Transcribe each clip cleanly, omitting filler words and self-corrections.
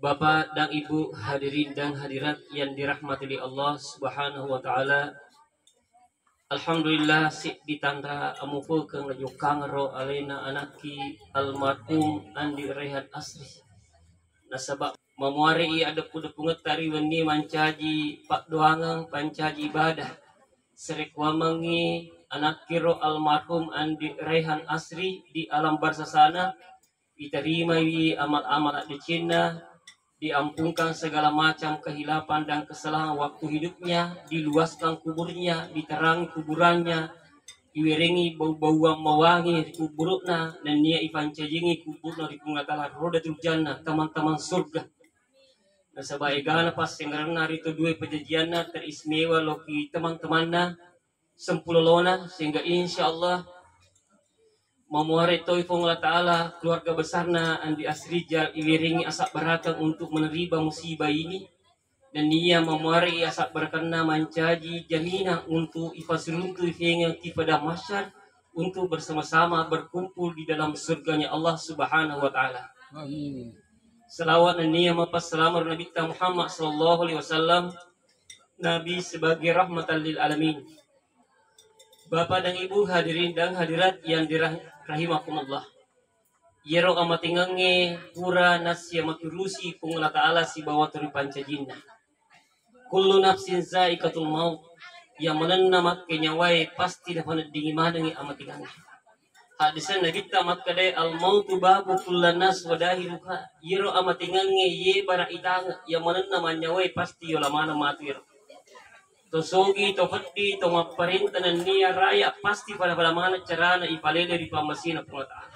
Bapak dan Ibu hadirin dan hadirat yang dirahmati oleh Allah Subhanahu wa taala. Alhamdulillah si ditanda amukeun ngajukang ro alena anaki almarhum Andi Rehan Asri. Nasabak mamuari ada puda pungetari weni mancaji pak doangang pancaji ibadah. Serek wamangi anak kiro almarhum Andi Rehan Asri di alam barzah diterima amal-amal di Cina, diampunkan segala macam kehilapan dan kesalahan waktu hidupnya, diluaskan kuburnya, diterangi kuburannya, diwiringi bau-bau mewangi di kuburna, dan nia ipancajingi kuburna di pungatala rodatul jannah, teman-teman surga. Nah sebaiknya pas sengarana itu dua pejajianna teristimewa loki teman-temanna sempulolona, sehingga insya Allah memuari toifong Allah Ta'ala keluarga besarna Andi Asrijal iwiringi asak berakang untuk menerima musibah ini, dan ia memuari asak berkena mencaji jaminan untuk ifasuruntu yang kepada masyarakat untuk bersama-sama berkumpul di dalam surganya Allah Subhanahu wa Ta'ala. Amin. Selawat dan niat mapas selamat Nabi Muhammad sallallahu alaihi wasallam, Nabi sebagai rahmatan lil alamin. Bapak dan Ibu hadirin dan hadirat yang rahimakumullah. Yero amatingange pura nasya makirusi pungula ta'ala si bawa turi pancajinna. Kullu nafsin zaikatul maut, yang menenna makke nyawai pasti dapat dingimadangi amatingange. Hadisan Nabi tamat kadai al mautu babu kullanas wadahiruka. Yero amatingange ye bara itanga yang menenna manyawai pasti yolamana matir. Tosogi, tofati, tomaparenta na niya raya pasti pada mana carana ipalele di pamasina pengataan.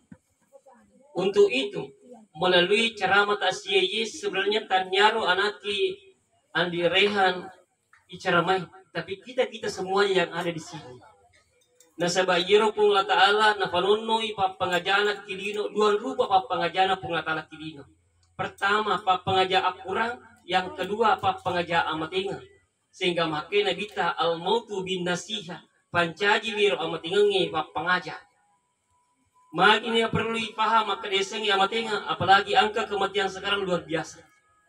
Untuk itu, melalui ceramah tasyiyi sebenarnya tanyaro anaki Andi Rehan icaramai, tapi kita semuanya yang ada di sini. Nasabayiro pung la ta'ala na panonoi papangajana kilino, dua rupa papangajana pung la ta'ala kilino. Pertama papangaja akurang, yang kedua papangaja amatinga. Sehingga makanya kita al-mautu bin nasiha pancaji wiro amatingangi papangaja. Mak ini perlu dipaham maka desengi amatinga, apalagi angka kematian sekarang luar biasa.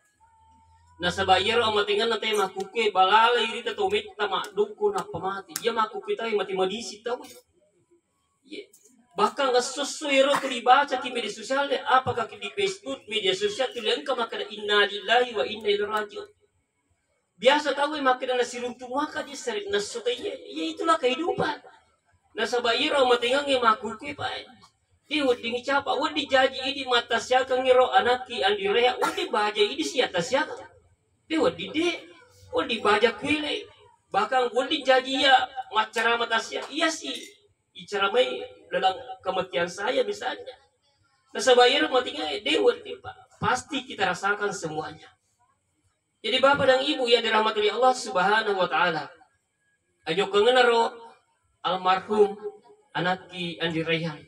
Nah sabayero amatingan na tema kuke balala iri tatomit tama duku na pamati. Ya makuke tayo mati madisi tahu. Bahkan nggak sesuai tu dibaca di media sosial, apakah di Facebook, media sosial tu lengkap maka inna lillahi wa inna ilaihi rajiun. Biasa tahu makin nasi runtuh maka dia sering nasutanya, ya itulah kehidupan. Nasabayero amatingan makuke pak. Di udingi capa, wadi jaji ini mata siaka ngiro anaki Andi Reha, wadi baja ini siata siaka. Dia wadi baja kuile, bahkan wadi jaji ya macara mata siaka, iya sih, icaramai dalam kematian saya misalnya. Nah sebayar matinya dia wadi pasti kita rasakan semuanya. Jadi bapak dan ibu yang dirahmati oleh Allah Subhanahu wa Ta'ala, ayo kengenaro almarhum anaki Andi Rehan.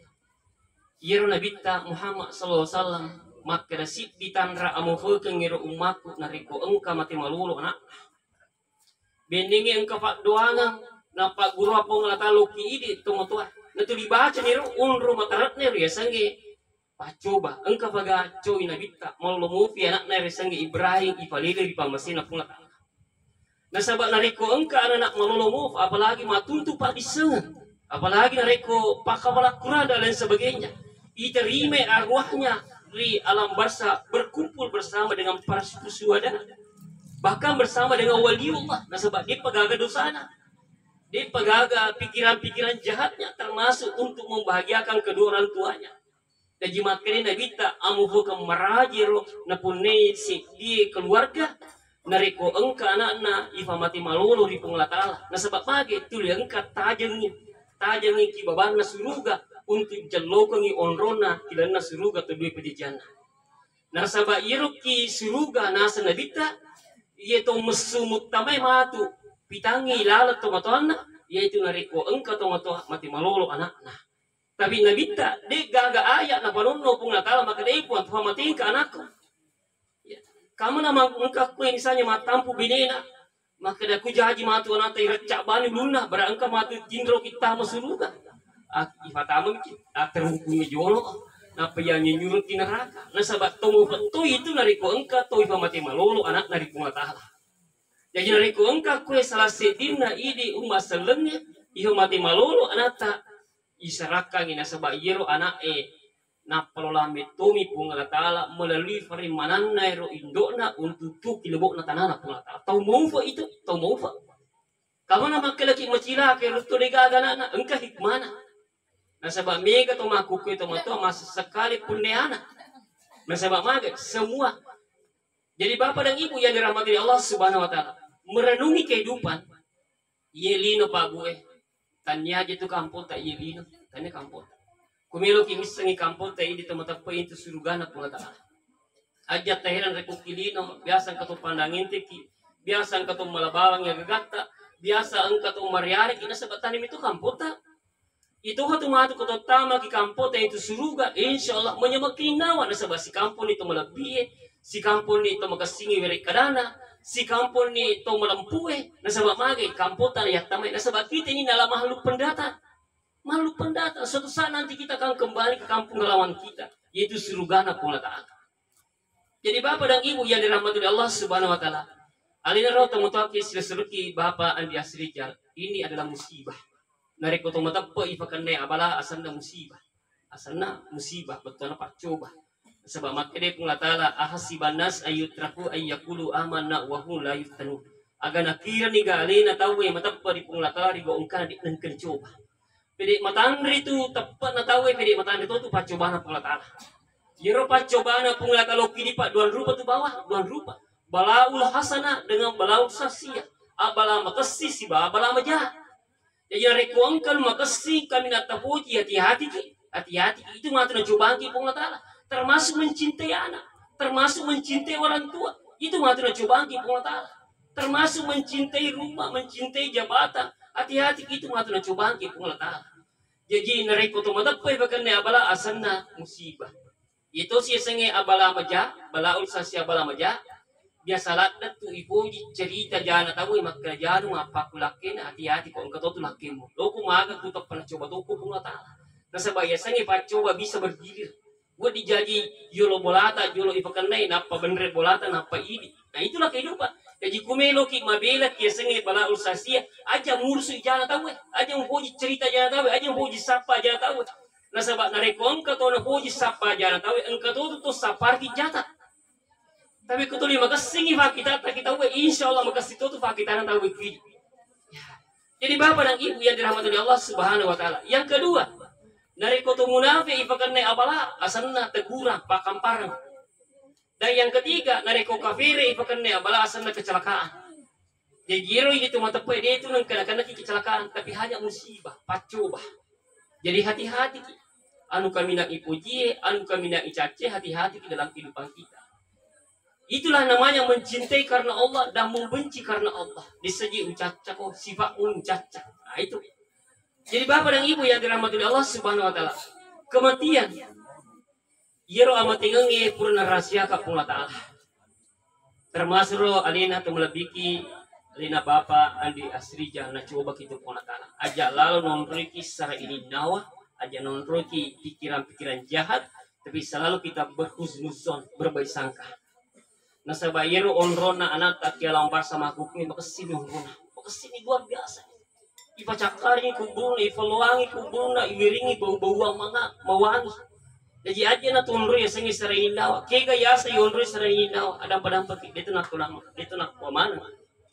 Yero Nabi Muhammad sallallahu alaihi wasallam maka dasip ditandra amuheukeun ngero umatku nariko engka mati malulu anak. Bendingi engka pak doangang napa guru apa ngalata loki idi tumotua. Natu dibaca niro unru mataratne ya sange. Pacoba engka paga coy Nabi mau lomupi anak na sange Ibrahim ipalile di pamasina pungata. Nasabak nariko engka anak malolomu apalagi matuntu pak disengen. Apalagi nariko pakabala Quran dan lain sebagainya. Diterima arwahnya di alam barzah berkumpul bersama dengan para suhada, bahkan bersama dengan waliullah. Nah sebab dia pegaga dosana, dia pegaga pikiran-pikiran jahatnya, termasuk untuk membahagiakan kedua orang tuanya. Dan jimat kini Nabi tak amuhukam merajiro napune si dia keluarga nariko engka anak-anak ifamati malulu di pengelatala. Nah sebab mage tu engka tajangi kibabana suruga untuk jalokangi onrona kilana suruga tu dua pejajana. Nasaba iruki suruga nasa nabita yaitu mesumut tamai matu pitangi lalat tomatona yaitu nariko engka tomato mati malolo anakna. Tapi nabita de gaga ayat na panono pungatala maka de puan tuha mati ka anakku. Ya. Kamu nama engka ku misalnya matampu binena maka da ku jaji matu anata irecak bani luna barangka matu jindro kita masuruga. Ifatamu terhubungi jono. Napa yang nyurut di neraka. Nasabat tomo betul itu nariko engka toi pamati malolo anak nariko ta'ala. Jadi nariko engka kue salah sedina ide umat selengnya iho mati malolo anak tak isarakang ina sabak yero anak napalolame tomi pungala ta'ala melalui farimananna ero indokna untuk tu kilebok na tanana pungala ta'ala. Tau maufa itu, tau maufa. Kamu nama kelaki macila ke rutu dega anak engka hikmana. Nasabak mega to makuku itu mato mas sekali pun anak. Nasabak maga semua. Jadi bapak dan ibu yang dirahmati Allah Subhanahu wa taala merenungi kehidupan. Yelino pak gue. Tanya aja tu kampung tak yelino, tanya kampung. Kumilo kini sengi kampung tak ini tempat apa itu surgana pun tak. Aja tahiran rekukilino biasa katu pandangin teki, biasa katu malabawang yang gagata, biasa engkau mariari kina sebatan itu kampung tak. Itu hatu matu kota tama ki kampung itu suruga insyaallah menyemakin nawa na si kampung itu melebihi si kampung itu makasingi weri kadana si kampung itu melampue na sabab mage kampung tan ya tamai na sabab kita ini adalah makhluk pendatang suatu saat nanti kita akan kembali ke kampung halaman kita yaitu surgana pula ta'ala. Jadi bapak dan ibu yang dirahmati Allah Subhanahu wa taala alina roh tamutaki silasurki bapak andi asrijal ini adalah musibah. Nariko to mata po ipakanne abala asanna musibah betul na pacoba sebab makanya pun latala ahasiban nas ayutraku ayyakulu amanna wa hum la yuftanu aga nakira ni galina tahu mata po di pun latala di goongka di nengken coba pede matandri tu tepat na tahu pede matandri tu pacobana pun latala jero pacobana pun latala kini pak dua rupa tu bawah dua rupa balaul hasana dengan balaul sasia abala makasi si bala maja. Jadi rekuangkan makasih kami nak tapuji hati-hati itu mata na cobaan ki pung ta'ala termasuk mencintai anak termasuk mencintai orang tua itu mata na cobaan ki pung ta'ala termasuk mencintai rumah mencintai jabatan hati-hati itu mata na cobaan ki pung ta'ala. Jadi nareko to mata pay bakan ne abala asanna musibah itu si senge abala maja balaul sasya abala maja biasa ladat tu ibu cerita jana tahu maka janu apa kulakin hati-hati kok engkau tu lakimu loku maga tu tak pernah coba toko bunga ta'ala nasa biasanya pak coba bisa bergilir gua dijaji yolo bolata yolo ipakanai napa bener bolata napa ini nah itulah kehidupan. Jadi kumelo ki mabela ki senge bala usasia aja mursu jana tahu aja mpuji cerita jana tahu aja mpuji sapa jana tahu nasa bak narekon ka to na puji sapa jana tahu engkau tu saparti jata. Tapi kutuli makasingi fakita kita we insyaallah makasih itu fakita tahu wiki. Jadi bapak dan ibu yang dirahmati Allah Subhanahu wa taala. Yang kedua, nariko tu munafik ipakanne abala asanna teguran pakamparang. Dan yang ketiga, nariko kafir ipakanne abala asanna kecelakaan. Jadi giro itu mata pe dia itu nang kena kecelakaan tapi hanya musibah, pacoba. Jadi hati-hati anu kami nak ipuji, anu kami nak icace, hati-hati dalam kehidupan kita. Itulah namanya mencintai karena Allah dan membenci karena Allah. Diseji ucaca kok sifat uncaca. Nah itu. Jadi bapak dan ibu yang dirahmati Allah Subhanahu wa taala. Kematian. Yero amatingange purna rahasia ka pula taala. Termasuk alina tu melebiki alina bapak andi asrija na coba kita pula taala. Aja lalu nonriki secara ini nawa, aja nonriki pikiran-pikiran jahat, tapi selalu kita berhusnuzon, berbaik sangka. Nasa bayero onrona anak tak kia lampar sama kuku makasini onrona makasini luar biasa ipacakari kubulna ifaluangi kubulna iwiringi bau-bau manga mawangi jadi aja na tunro ya sengi sarayin dawa kega yasa yonro sarayin dawa ada padang pati itu nak tulang itu nak pamana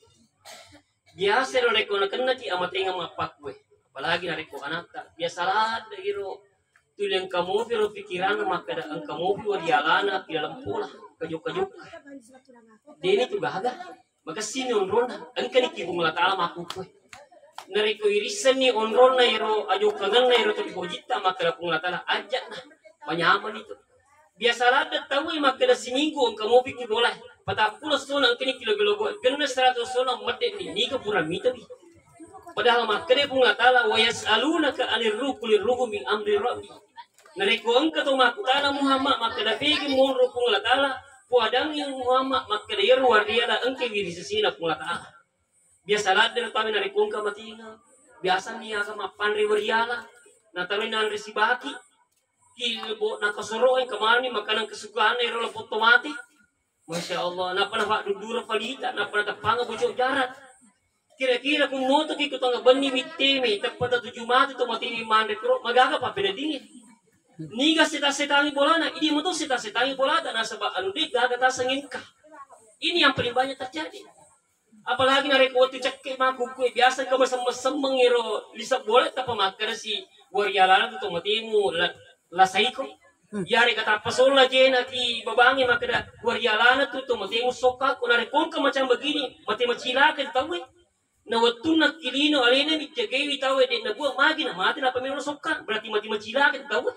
biasa ro reko na kena ti amatenga mapak gue apalagi na reko anak tak biasa lah dagiro tulen kamu piro pikiran maka ang kamu piro dialana di dalam pola kajuk-kajuk dia ini tuh gagal maka sini onrona engkau ni kibung la ta'ala maku kue nariko irisan ni onrona iro ajuk kangen na iro tapi hojita maka la pung la ta'ala ajak nah banyaman itu biasa ada tahu maka da seminggu engkau mau pikir bola patapulas sona engkau ni kilo-kilo kena 100 sona mati ni ke pura mita bi padahal maka dia pung la ta'ala wa yas'alunaka anir ruh min amri rabbi nariko engkau tu makutana Muhammad maka da pegi mon ruh pung la ta'ala puadang yang Muhammad maka dia luar dia ada engke diri sesina pula ta'ala biasa lah dari kami dari kongka matinga biasa nih agak mapan riwariala natamin nan resibaki kilbo nakasuroy kamani makanan kesukaan ay rola otomatik. Masya Allah, napa napa dudura palita, napa natapanga bocok jarat. Kira-kira kung moto kiko tanga bani miteme, tapata 7 mati to matimi mandre kro, magaga pa pinadingin. Niga seta-setangi bolana, ini mo to seta-setangi bolata nasa ba anu dik gagasangin ka. Ini yang paling banyak terjadi. Apalagi na rekoti cakke makuku biasa ka masam-masam mengiro lisap bola tapa makar si warialana to matimu la saiko. Yari kata pasola jena ki babangi makada warialana to matimu soka kuna rekon ka macam begini, mati macila ka tahu. Na watun na kilino alena mitjagay tahu de na buah magi na mati na pamilo soka, berarti mati macila ka tahu.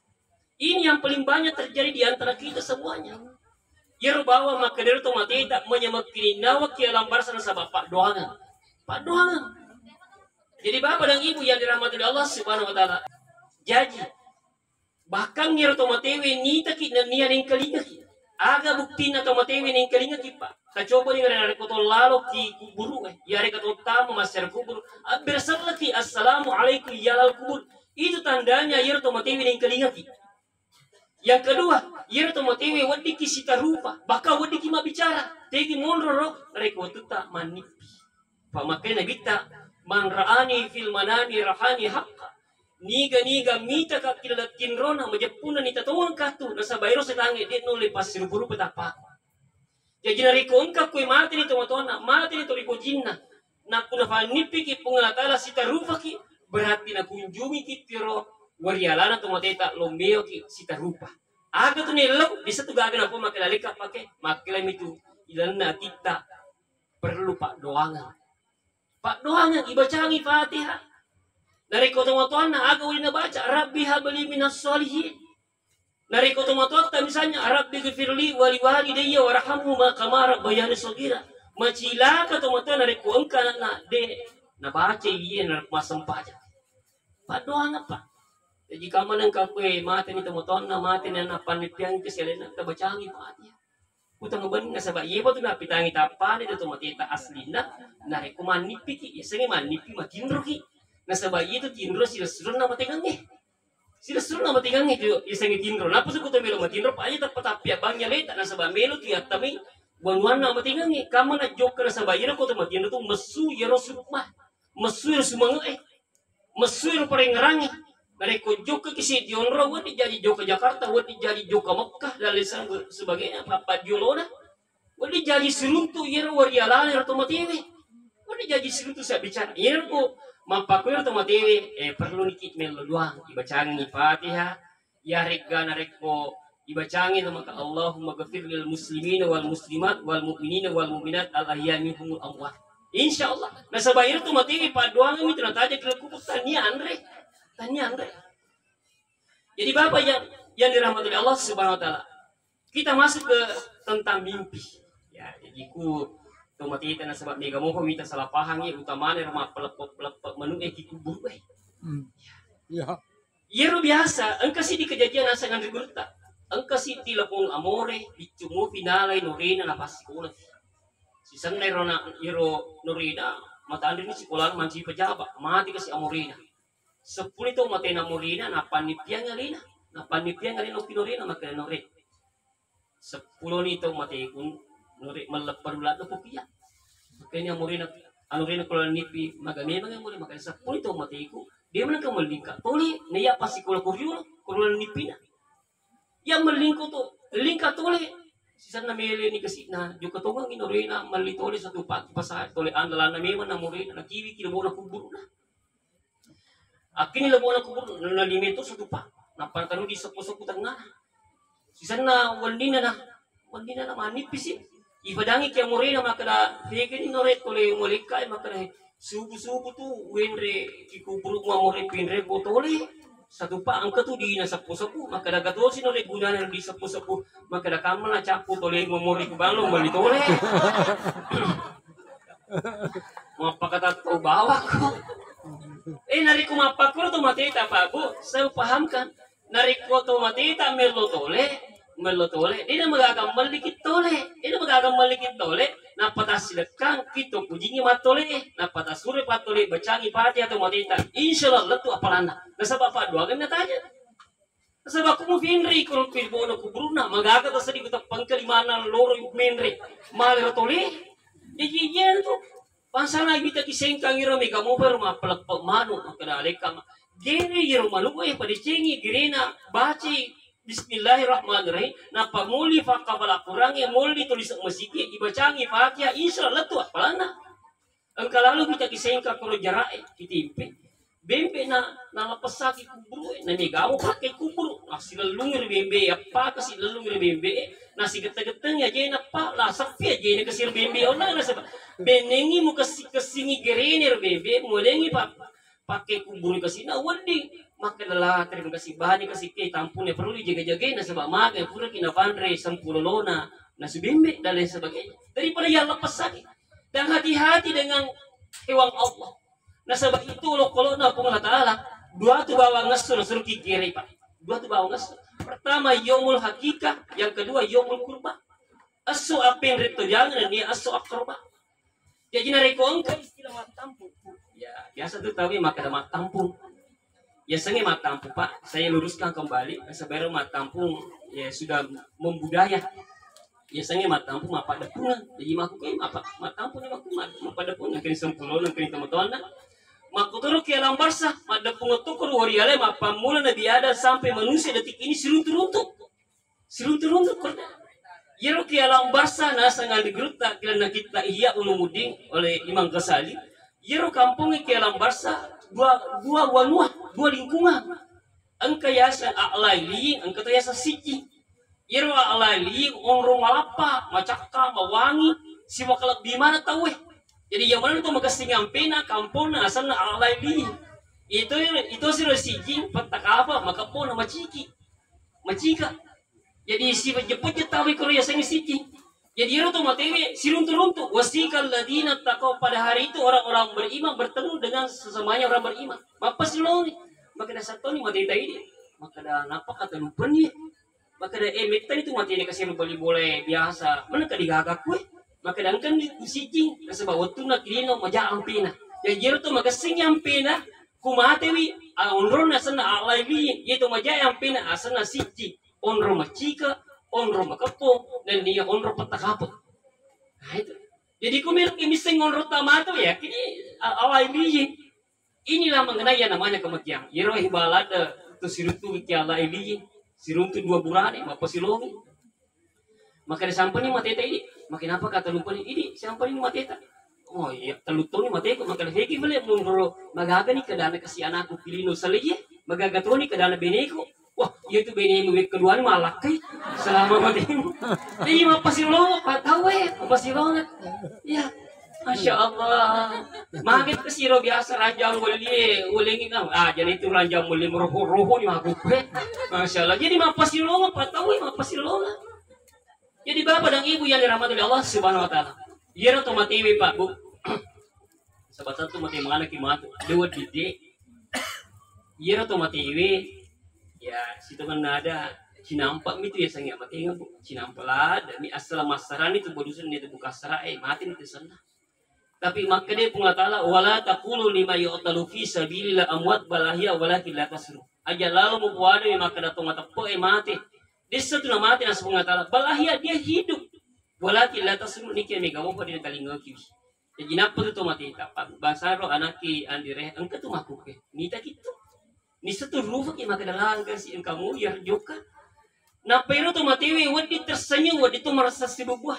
Ini yang paling banyak terjadi di antara kita semuanya. Yero bawa makadir to mati tak menyemak kilinawa ki alam barsan sa bapak doangan. Pak doangan. Jadi bapak dan ibu yang dirahmati Allah Subhanahu wa taala. Jadi bahkan yero to mati we ni taki na niya ning kalinga ki. Aga bukti na to mati we ning kalinga ki pa. Kacoba ni ngare ko to lalo ki kuburu yare ka to tama maser kuburu. Bersabla ki assalamu alaikum ya al kubur. Itu tandanya yero to mati we ning kalinga ki. Yang kedua, yero to motewe wadi kisita rupa, baka wadi kima bicara, tegi monro reko tuta manipi. Pamakena kita man raani fil manani rahani haqqa. Niga mita ka kilalat kinrona majapuna ni tatawang katu nasa bayro sa tangi di no lepas siruburu petapa. Jadi nariko engka kue mati ni tomatona, mati ni toriko jinna. Naku na panipi ki pungalatala sita rupa ki berarti na kunjungi ki piro warialana tomateta lombeo ki sita rupa. Aga tu nilok bisa tu gagan apa makilalika pakai makilam itu ilana kita perlu pak doangan. Pak doangan ibacangi Fatihah. Dari kotomotuan na aga uli na baca Rabbi habli minas solihin. Dari kotomotuan misalnya Rabbi gfirli wali walidayya warhamhuma kama rabbayani shaghira. Macila kotomotuan dari ko engka na de na baca iya na masampaja. Pak doangan pak. Jadi kamu nang kakwe mati ni temoton na mati na napanipiang keselena tabacangi pati. Utang ban nga sabay ibo to na pitangi tapani to matita aslina na rekuman nipiki yesenge manipi matinro ki. Na sabay ito tinro sila surun na matigang eh. Sila surun na matigang eh yesenge tinro. Napos ko to melo matinro pa ay tapatapya bangya leta na sabay melo ti atami wanwan na matigang eh. Kamu na joke na sabay iro ko to matinro to masu yero sumah. Masu yero sumanga eh. Masu yero parengarang eh. Mereka juga kisi dionro, wadi jadi joka Jakarta, wadi jadi joka Mekah dan lain sebagainya. Apa diolona, wadi jadi seruntu yero warialana otomatis. Wadi jadi seruntu saya bicara. Yero ko mampakuir otomatis. Perlu nikit melo doang. Ibacangi Fatihah. Ya regga nareko ibacangi maka Allahumma ghafir lil muslimin wal muslimat wal mu'minin wal mu'minat al ahya minhum amwat. Insyaallah. Nasa bayar otomatis paduang itu nataja kira kupuk tania Andre. Tanya Andre. Jadi Bapak yang dirahmati oleh Allah Subhanahu wa taala. Kita masuk ke tentang mimpi. Ya, jadi ku tomati kita na sebab mega mo kita salah paham ya utamanya rumah pelepok menu kubur we. Ya. Yero biasa, engka si di kejadian asa ngan rigurta. Engka si tilapong amore, bicumo finalay norina na pasikulan. Si sanay rona yero norina, mata andri ni sikulan manci pejabat, mati kasi amorina. 10 itu mati na morina na panipya ngalina opinorina makanore 10 nito mati kun nore malaparulat na pupia makanya morina anorina ko nipi magami mga morina makanya 10 itu mati ko dia man ka malingka tuli niya pasikula kuryulo kurulan nipina yang malingko to lingka tuli sisan na mele ni kasi na juga tungang inorina malitoli sa tupak pasay tuli andalan na meman na morina na kiwi kilabo na kuburo na akin nila buwan kubur na limito sa tupa. Napantano di sa puso-putang nga. Sisan na waldina na manipis eh. Ipadangi kaya mo rin na makala pekin inoret kule mulikay makala subu-subu tu wenre kikuburu mo rin pinre botole sa tupa ang katudi na sa puso ko makala gato sinore gunanan di sa puso ko makala kamal na chapo tole mo rin kubalo malitole. Mapakatato bawa ko. Nariko mapakuro to matita pa po. Saya pahamkan. Nariko to matita melotole. Di na magagamal likit tole. Napatas silakang kito pujingi matole. Napatas suri patole. Bacangi pati atau matita. Insyaallah letu apalana. Nasa bapak doagan na tanya. Sebab aku finri kalau pilbono kuburuna magaga ta sadi kita pangkalimanan loro menri malero tole dijijen tu pasana kita kisengkang iro mega mo per ma pelak manu kada aleka gere iro malu pada cengi gerena baci bismillahirrahmanirrahim na pamuli fa kabala kurangi muli tulis masiki ibacangi fakia insya Allah tu apalana angka lalu kita kisengkang kalau jarak kitimpe bembe na lapasaki kuburu na migaw pakai kuburu nasi lalungir bembe apa kasi lalungir bembe nasi geteng-geteng ya jena pa la sapi ya jena kasir bembe ona na sabab benengi mo kasi kasingi gerenir bembe molengi pa pakai kuburu kasi na wandi makadala terima kasih bahan kasi kay tampune perlu jaga-jaga na sabab maga pura kinapandre sampulolona na si bembe dan lain sebagainya daripada ya lapasaki dan hati-hati dengan hewan Allah. Nah sebab itu kalau na Allah Ta'ala dua tu bawa ngasur suruh kikiri pak dua tu bawa ngasur pertama yomul hakikah yang kedua yomul kurba asu apin rito jangan dia asu akroba jadi nareko angka istilah matampung ya biasa tu tahu maka ada matampung ya sengi matampung pak saya luruskan kembali sebenarnya matampung ya sudah membudaya ya sengi matampung apa ada pungan jadi maku kayak apa matampung ni maku apa ada pungan kini sempulon kini teman-teman makuturu ke alam barsa ada pengutukur wariale mapamula nabi ada sampai manusia detik ini siruntur-runtuk korda yero ke alam barsa nasa ngali gruta kila kita iya ulumuddin oleh Imam Ghazali yero kampungnya ke alam barsa dua wanua dua lingkungan angka yasa a'laili angka yasa siki yero a'laili onrong malapa macaka mawangi siwa kalak di mana tahu jadi yang mana tu makasingam pena kampung na asal na alai li itu si resijing patak apa maka po na macika jadi si jeput tahu kalau ya sangi siki jadi itu matewe siruntur-runtur wasikal ladina takau pada hari itu orang-orang beriman bertemu dengan sesamanya orang beriman apa silongi maka dah satu ni mati tadi maka dah napa kata lupa ni maka dah meta itu mati ni kasih beli boleh biasa mana kadigagak kue maka dangkan di sijing sebab waktu nak kini no maja ampina ya jero tu maka sing ampina kumatewi onro na sana alai li itu maja ampina asana siji onro macika onro makapo dan dia onro patakapo nah itu jadi kumil kimising onro tamato ya kini alai li inilah mengenai yang namanya kematian jero hibalada tu siruntu ki alai li siruntu dua burane mapasilongi maka disampani mateta ini makin apa kata lupa ini siapa ini mateta oh iya telutong ni mateko maka heki beli mungro magaga ni kadana kasi anakku pilino saliye magaga to ni kadana beneko wah iya tu beneko week kedua ni malakai selama matemo ini mapasilong patawe mapasilong ya Masya Allah magit kasiro biasa rajang wali ulingin jadi itu rajang wali roho ni magupe Masya Allah jadi mapasilong patawe mapasilong jadi bapak dan ibu yang dirahmati oleh Allah Subhanahu wa taala. Yero to matiwi Pak Bu. Sabat satu mati mana ki matu. Dewa dide. Yero to matiwi. Ya, situ kan ada cinampak itu ya sangat mati enggak Bu. Cinampak lah dan asal masaran itu bodusan itu buka serai mati itu sana. Tapi maka dia pun taala wala taqulu lima yu'talu fi sabilillah amwat balahia walakin la tasru. Aja lalu mu buade maka datang mata po mati. Dia satu nama mati nasi mengatakan balahia dia hidup walakin la tasru nikah mega mau pada talinga kius jadi napa tu mati tak bahasa roh anaki andire engkau tu makuk ke nita gitu ni satu rufa ki maka dalang kasi engkamu ya joka na pero tu mati we wadi tersenyum wadi tu merasa sibubuah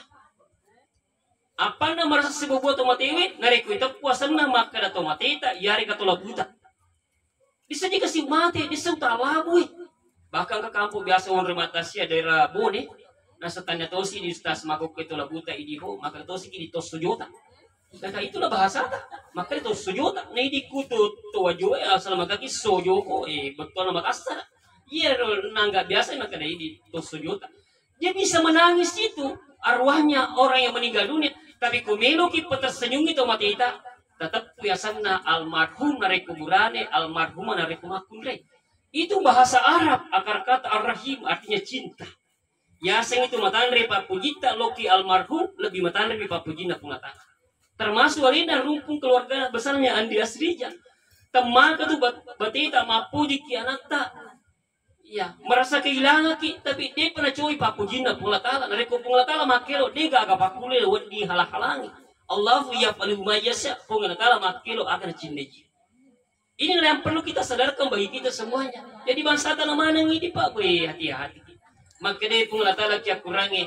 apa na merasa sibubuah tu mati we nareku itu puasan na maka da tu mati tak yari katola buta bisa jika si mati bisa utala boy bahkan ke kampung biasa orang rematasi daerah Bone nah setanya tosi di stas makuk itu lah buta idiho maka tosi kini tos sujota maka itulah bahasa maka itu sujota nah ini kutu tua joe asal maka ki sojoko betul nama kasar iya nangga biasa maka ini tos sujota dia bisa menangis itu arwahnya orang yang meninggal dunia tapi kumelo ki tersenyum itu mati ita tetap biasanya almarhum nare kuburane almarhum nare kumakunre itu bahasa Arab akar kata ar-rahim artinya cinta ya sing itu matandre papujita loki almarhum lebih matandre papujina pungata termasuk alina rumpung keluarga besarnya Andi Asrija teman itu batita mapuji ki anakta Ya, merasa kehilangan ki, tapi dia pernah cuy paku jinna pengatala, nareko pengatala makelo dia gak agak pakule lewat di halang-halangi. Allahu ya paling mayasya pengatala makelo akan cindeji. Inilah yang perlu kita sadarkan bagi kita semuanya. Jadi bangsa tanah mana ini pak, hati-hati. Maka dia pengatala kia kurangi.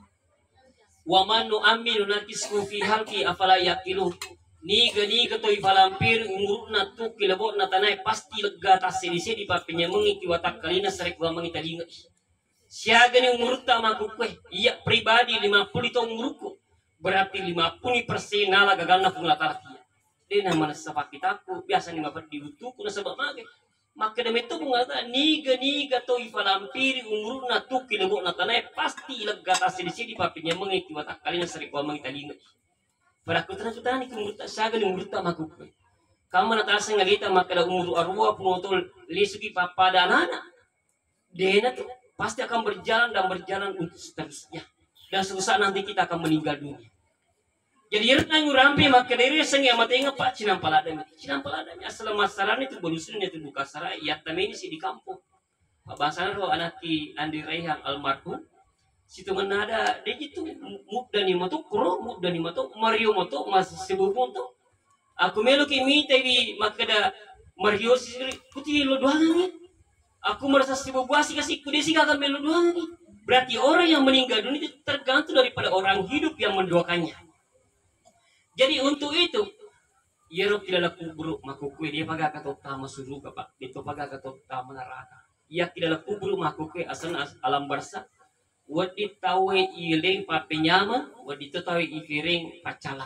Wa manu aminu nakisku fi halki afala yakilu. Niga toy palampir umurna tu kilabot na tanay pasti lega tasilisi di papinya mengi watak kalina serek wa mangi talinga. Siaga ni umurta makukwe. Iya pribadi 50 tahun umurku. Berarti 50% nala gagal na pengatala kia. Dia nama sapakitaku biasa ni mapat diutuku na sabab mage. Maka demi itu pengatala niga toy palampir umurna tu kilabot na tanay pasti lega tasilisi di papinya mengi watak kalina serek wa mangi talinga. Pada kutana-kutana ni kumurta saga ni umurta makukwe. Kamu natasa ngalita makada umur arwah penotol lisuki pada anak-anak. Dena tuh pasti akan berjalan untuk seterusnya. Dan suatu saat nanti kita akan meninggal dunia. Jadi yerna ngurampi maka dari sengi amat ingat pak cinampaladami. Cinampaladami asal masalah itu berusun itu buka sarai. Ya tamini sih di kampung. Pak bahasanya roh anaki Andi Rayhan almarhum. Situ mana ada dia gitu muda ni moto kuro muda ni moto Mario moto masih sebubun tu aku melu kimi tapi makada Mario sendiri putih lo doang ni aku merasa sebubuasi kasih kudesi akan melu doang ni berarti orang yang meninggal dunia itu tergantung daripada orang hidup yang mendoakannya. Jadi untuk itu Yero tidak kubur makukwe dia paga katok tama suruga pak itu paga katok tama neraka ia tidak kubur makukwe asal alam barsa wadi tawe iling papenyama wadi tawe ifiring pacalang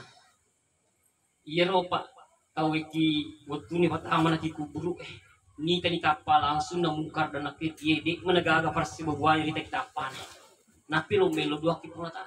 iro pak tawe ki waktu ni patama na ki kuburu ni tani kapal langsung na mungkar dan nakit ye dik menagaga parsi bebuanya di tapan napi lo melo dua ki pulata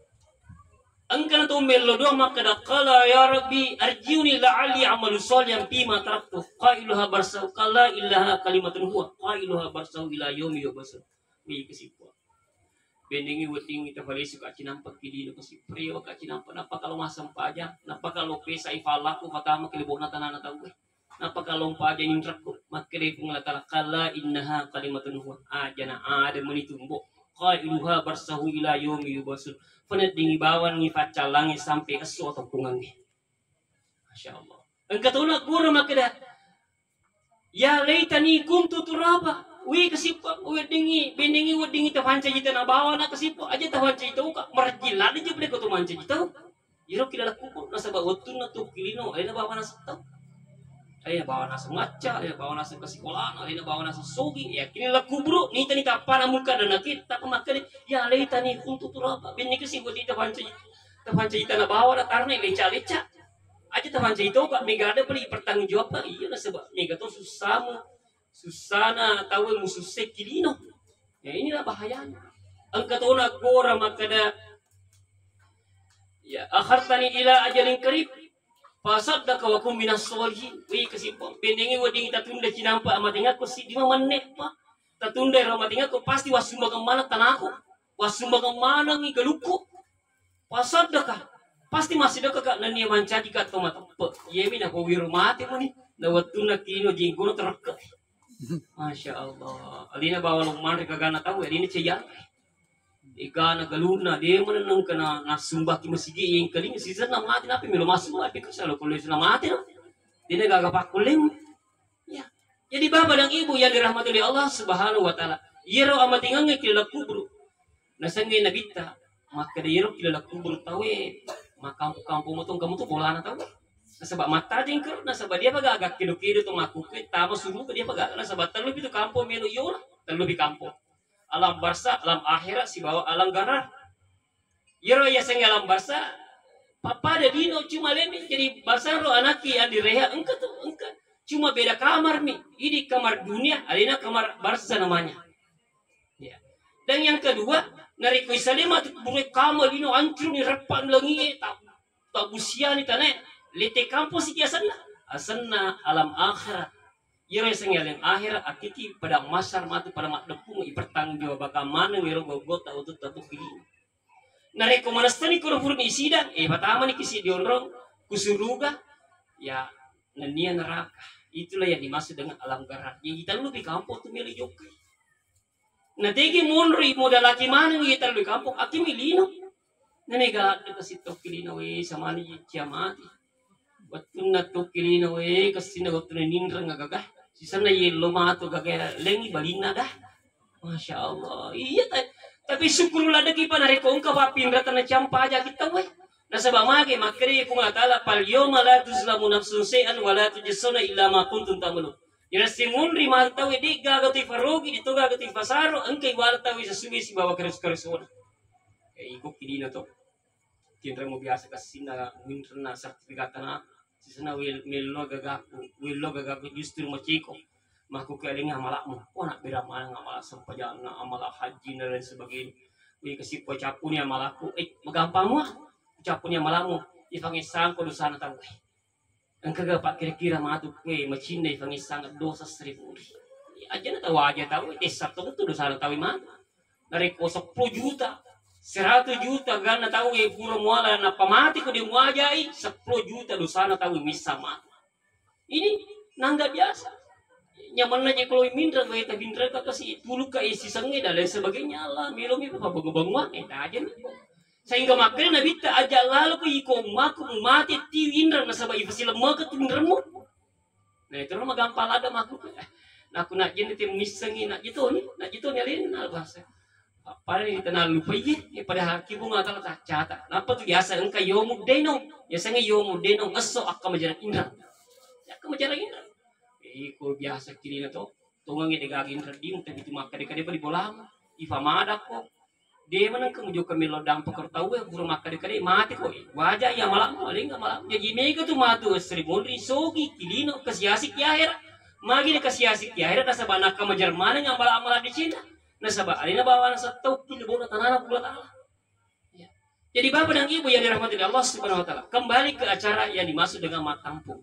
angkana to melo dua maka dakala ya rabbi arjiuni la'ali amalu solihan bima taraktu qailuha barsau kala ilaha kalimatun huwa qailuha barsau ila yaumi yub'atsun wi kesipua bendengi weting kita balik suka cinampak kidi no kasi priyo ka cinampak napa kalau masam paja napa kalau pesa ifalaku patama kilibona tanana tahu napa kalau paja ningrakku makre pengalatala kala innaha kalimatun huwa ajana ada menitumbo qailuha barsahu ila yaumi yub'atsun panet dingi bawan ni pacalangi sampai kesu atau pungangi masyaallah engkatuna guru makada ya laitani kuntu turaba wi kesipa wedingi bendingi wedingi ta panca jita na bawa na kesipa aja ta panca itu ka marjila aja beli ko to manca jita iro kila kuku na sabab wotun na to kilino ay na bawa na sa ay bawa na sa matcha ay bawa na sa kasikolan ay na bawa na sa sogi ya kini la kubro ni tani ta para muka dan nakita pamakali ya leita ni kuntu turaba bendingi kesipa di ta panca jita na bawa na tarna leca aja ta panca itu ka mega ada beli pertanggung jawab iya na sabab mega to susana tahu musuh sekilino ya inilah bahayanya angkatona gora makada ya akhartani ila ajalin qarib fasaddaka wa kum minas solihin wi kesipong pendengi wading tatunda cinampa amatinga ko si 5 menit pa tatunda ramatinga ko pasti wasumba kemana tanahku wasumba kemana ngi galuku fasaddaka pasti masih dekat kak nani mancaji kat tomat yemi na ko wirmati mo ni na watuna kino jinggono terke Masya Allah. Alina bawa lumar kagana tahu alina ceyang. Ika na galuna dia menenung kena nasumba ki masigi yang kaling season na mati napi melo masuk api kesalo kulis na mati no. Dia gagapak kuling. Ya. Jadi bapak dan ibu yang dirahmati oleh Allah Subhanahu wa taala. Yero amatingan kila kubur. Nasangay nabita. Maka yero kila kubur tawe. Maka kampung motong kamu tuh bola na tawe. Nasabak mata jengker, nasabak dia paga agak kido-kido tuh makukit, tama suruh dia paga, nasabak terlebih itu kampung melu yola, terlebih kampung. Alam barsa, alam akhirat si bawa alam garar. Yero ya seng alam barsa, papa ada dino cuma lemi, jadi barsa ro anaki andi reha engka tuh engka, cuma beda kamar nih, ini kamar dunia, alina kamar barsa namanya. Ya. Dan yang kedua, nari kuisalema tuh buruk kamar dino ancur nih repan lengi, tak busia nih tanah. Lete kampus iki asanna alam akhirat yero sengaleng akhirat akiki pada masar matu pada mak depung ipertanggung jawab kamana ngero gogota utut tatu kili nare ko manastani ko furni sida patama ni kisi dionrong kusuruga ya nania neraka itulah yang dimaksud dengan alam garat yang kita lebih kampung tuh milih jokai Natigi munri muda laki mana ngitar di kampung aki milino. Naniga kasi to kilino sama ni kiamati. Watun na to kilino kasi na watun nindra ngagaga. Sisa na yelo mato gagaya lengi balina dah. Masya Allah. Iya tapi syukur lah dagi pa nareko ang kapapin rata na champa aja kita we. Nasa bamage makri kung atala pal yoma la tuzlamu nafsun shay'an wa la tujzuna illa ma kuntum ta'malun. Yana simunri mantaw di gagati farogi dito gagati pasaro ang kay wala tawi sa suwi si bawa keres-keresona. Ikut kini na to. Kinra mo biasa kasi na winter na sertifikat na sisa na willo gagaku justru maciko. Maku keling amalak mo. Nak bira mana ngamalak sampajan na amalak haji na lain sebagainya. Wih kasi pocapu ni amalakku. Magampang mo. Pocapu ni amalakmu. Ifangisang ko dosa na tawo. Ang kagapak kira-kira matu kue macina ifangisang dosa 1000. Aja na tawa aja tahu. Sabtu itu dosa na tawi mana. Nareko 10 juta. 100 juta gana tahu pura muala na pamati ko di muajai 10 juta dosa na tawi misa mata. Ini nangga biasa. Nyaman aja kalau mindra gaya tabindra kasi tuluk ka isi sangi dan lain sebagainya lah milo mi pa bangwa aja nih. Sehingga makanya nabi ta aja lalu ko iko maku mati ti indra na sabay fasila maka tu indra mo. Nah itu mah gampang ada maku. Nah aku nak jadi tim misangi nak gitu ni alin na bahasa. Para ni tanah lupa ye pada haki bunga atau cata. Napa tu biasa engka yomu denong. Biasanya yomu denong aso akka majalan indra. Akka majalan indra. Iko biasa kini na to tungang idegagin redim tapi tu maka dekade pa di bolam ifa madak ko de manang kemujo kami lo dampak kertawe buru maka dekade mati ko wajah ya malam paling malam jadi mega tu matu Sri sogi kilino kasiasik ya akhir magi de kasiasik ya akhir nasa banak ka majerman nga malam di Cina nasa ba alina bawa nasa tau pilibona tanana pula taala. Jadi bapak dan ibu yang dirahmati Allah Subhanahu wa taala, kembali ke acara yang dimaksud dengan matampung.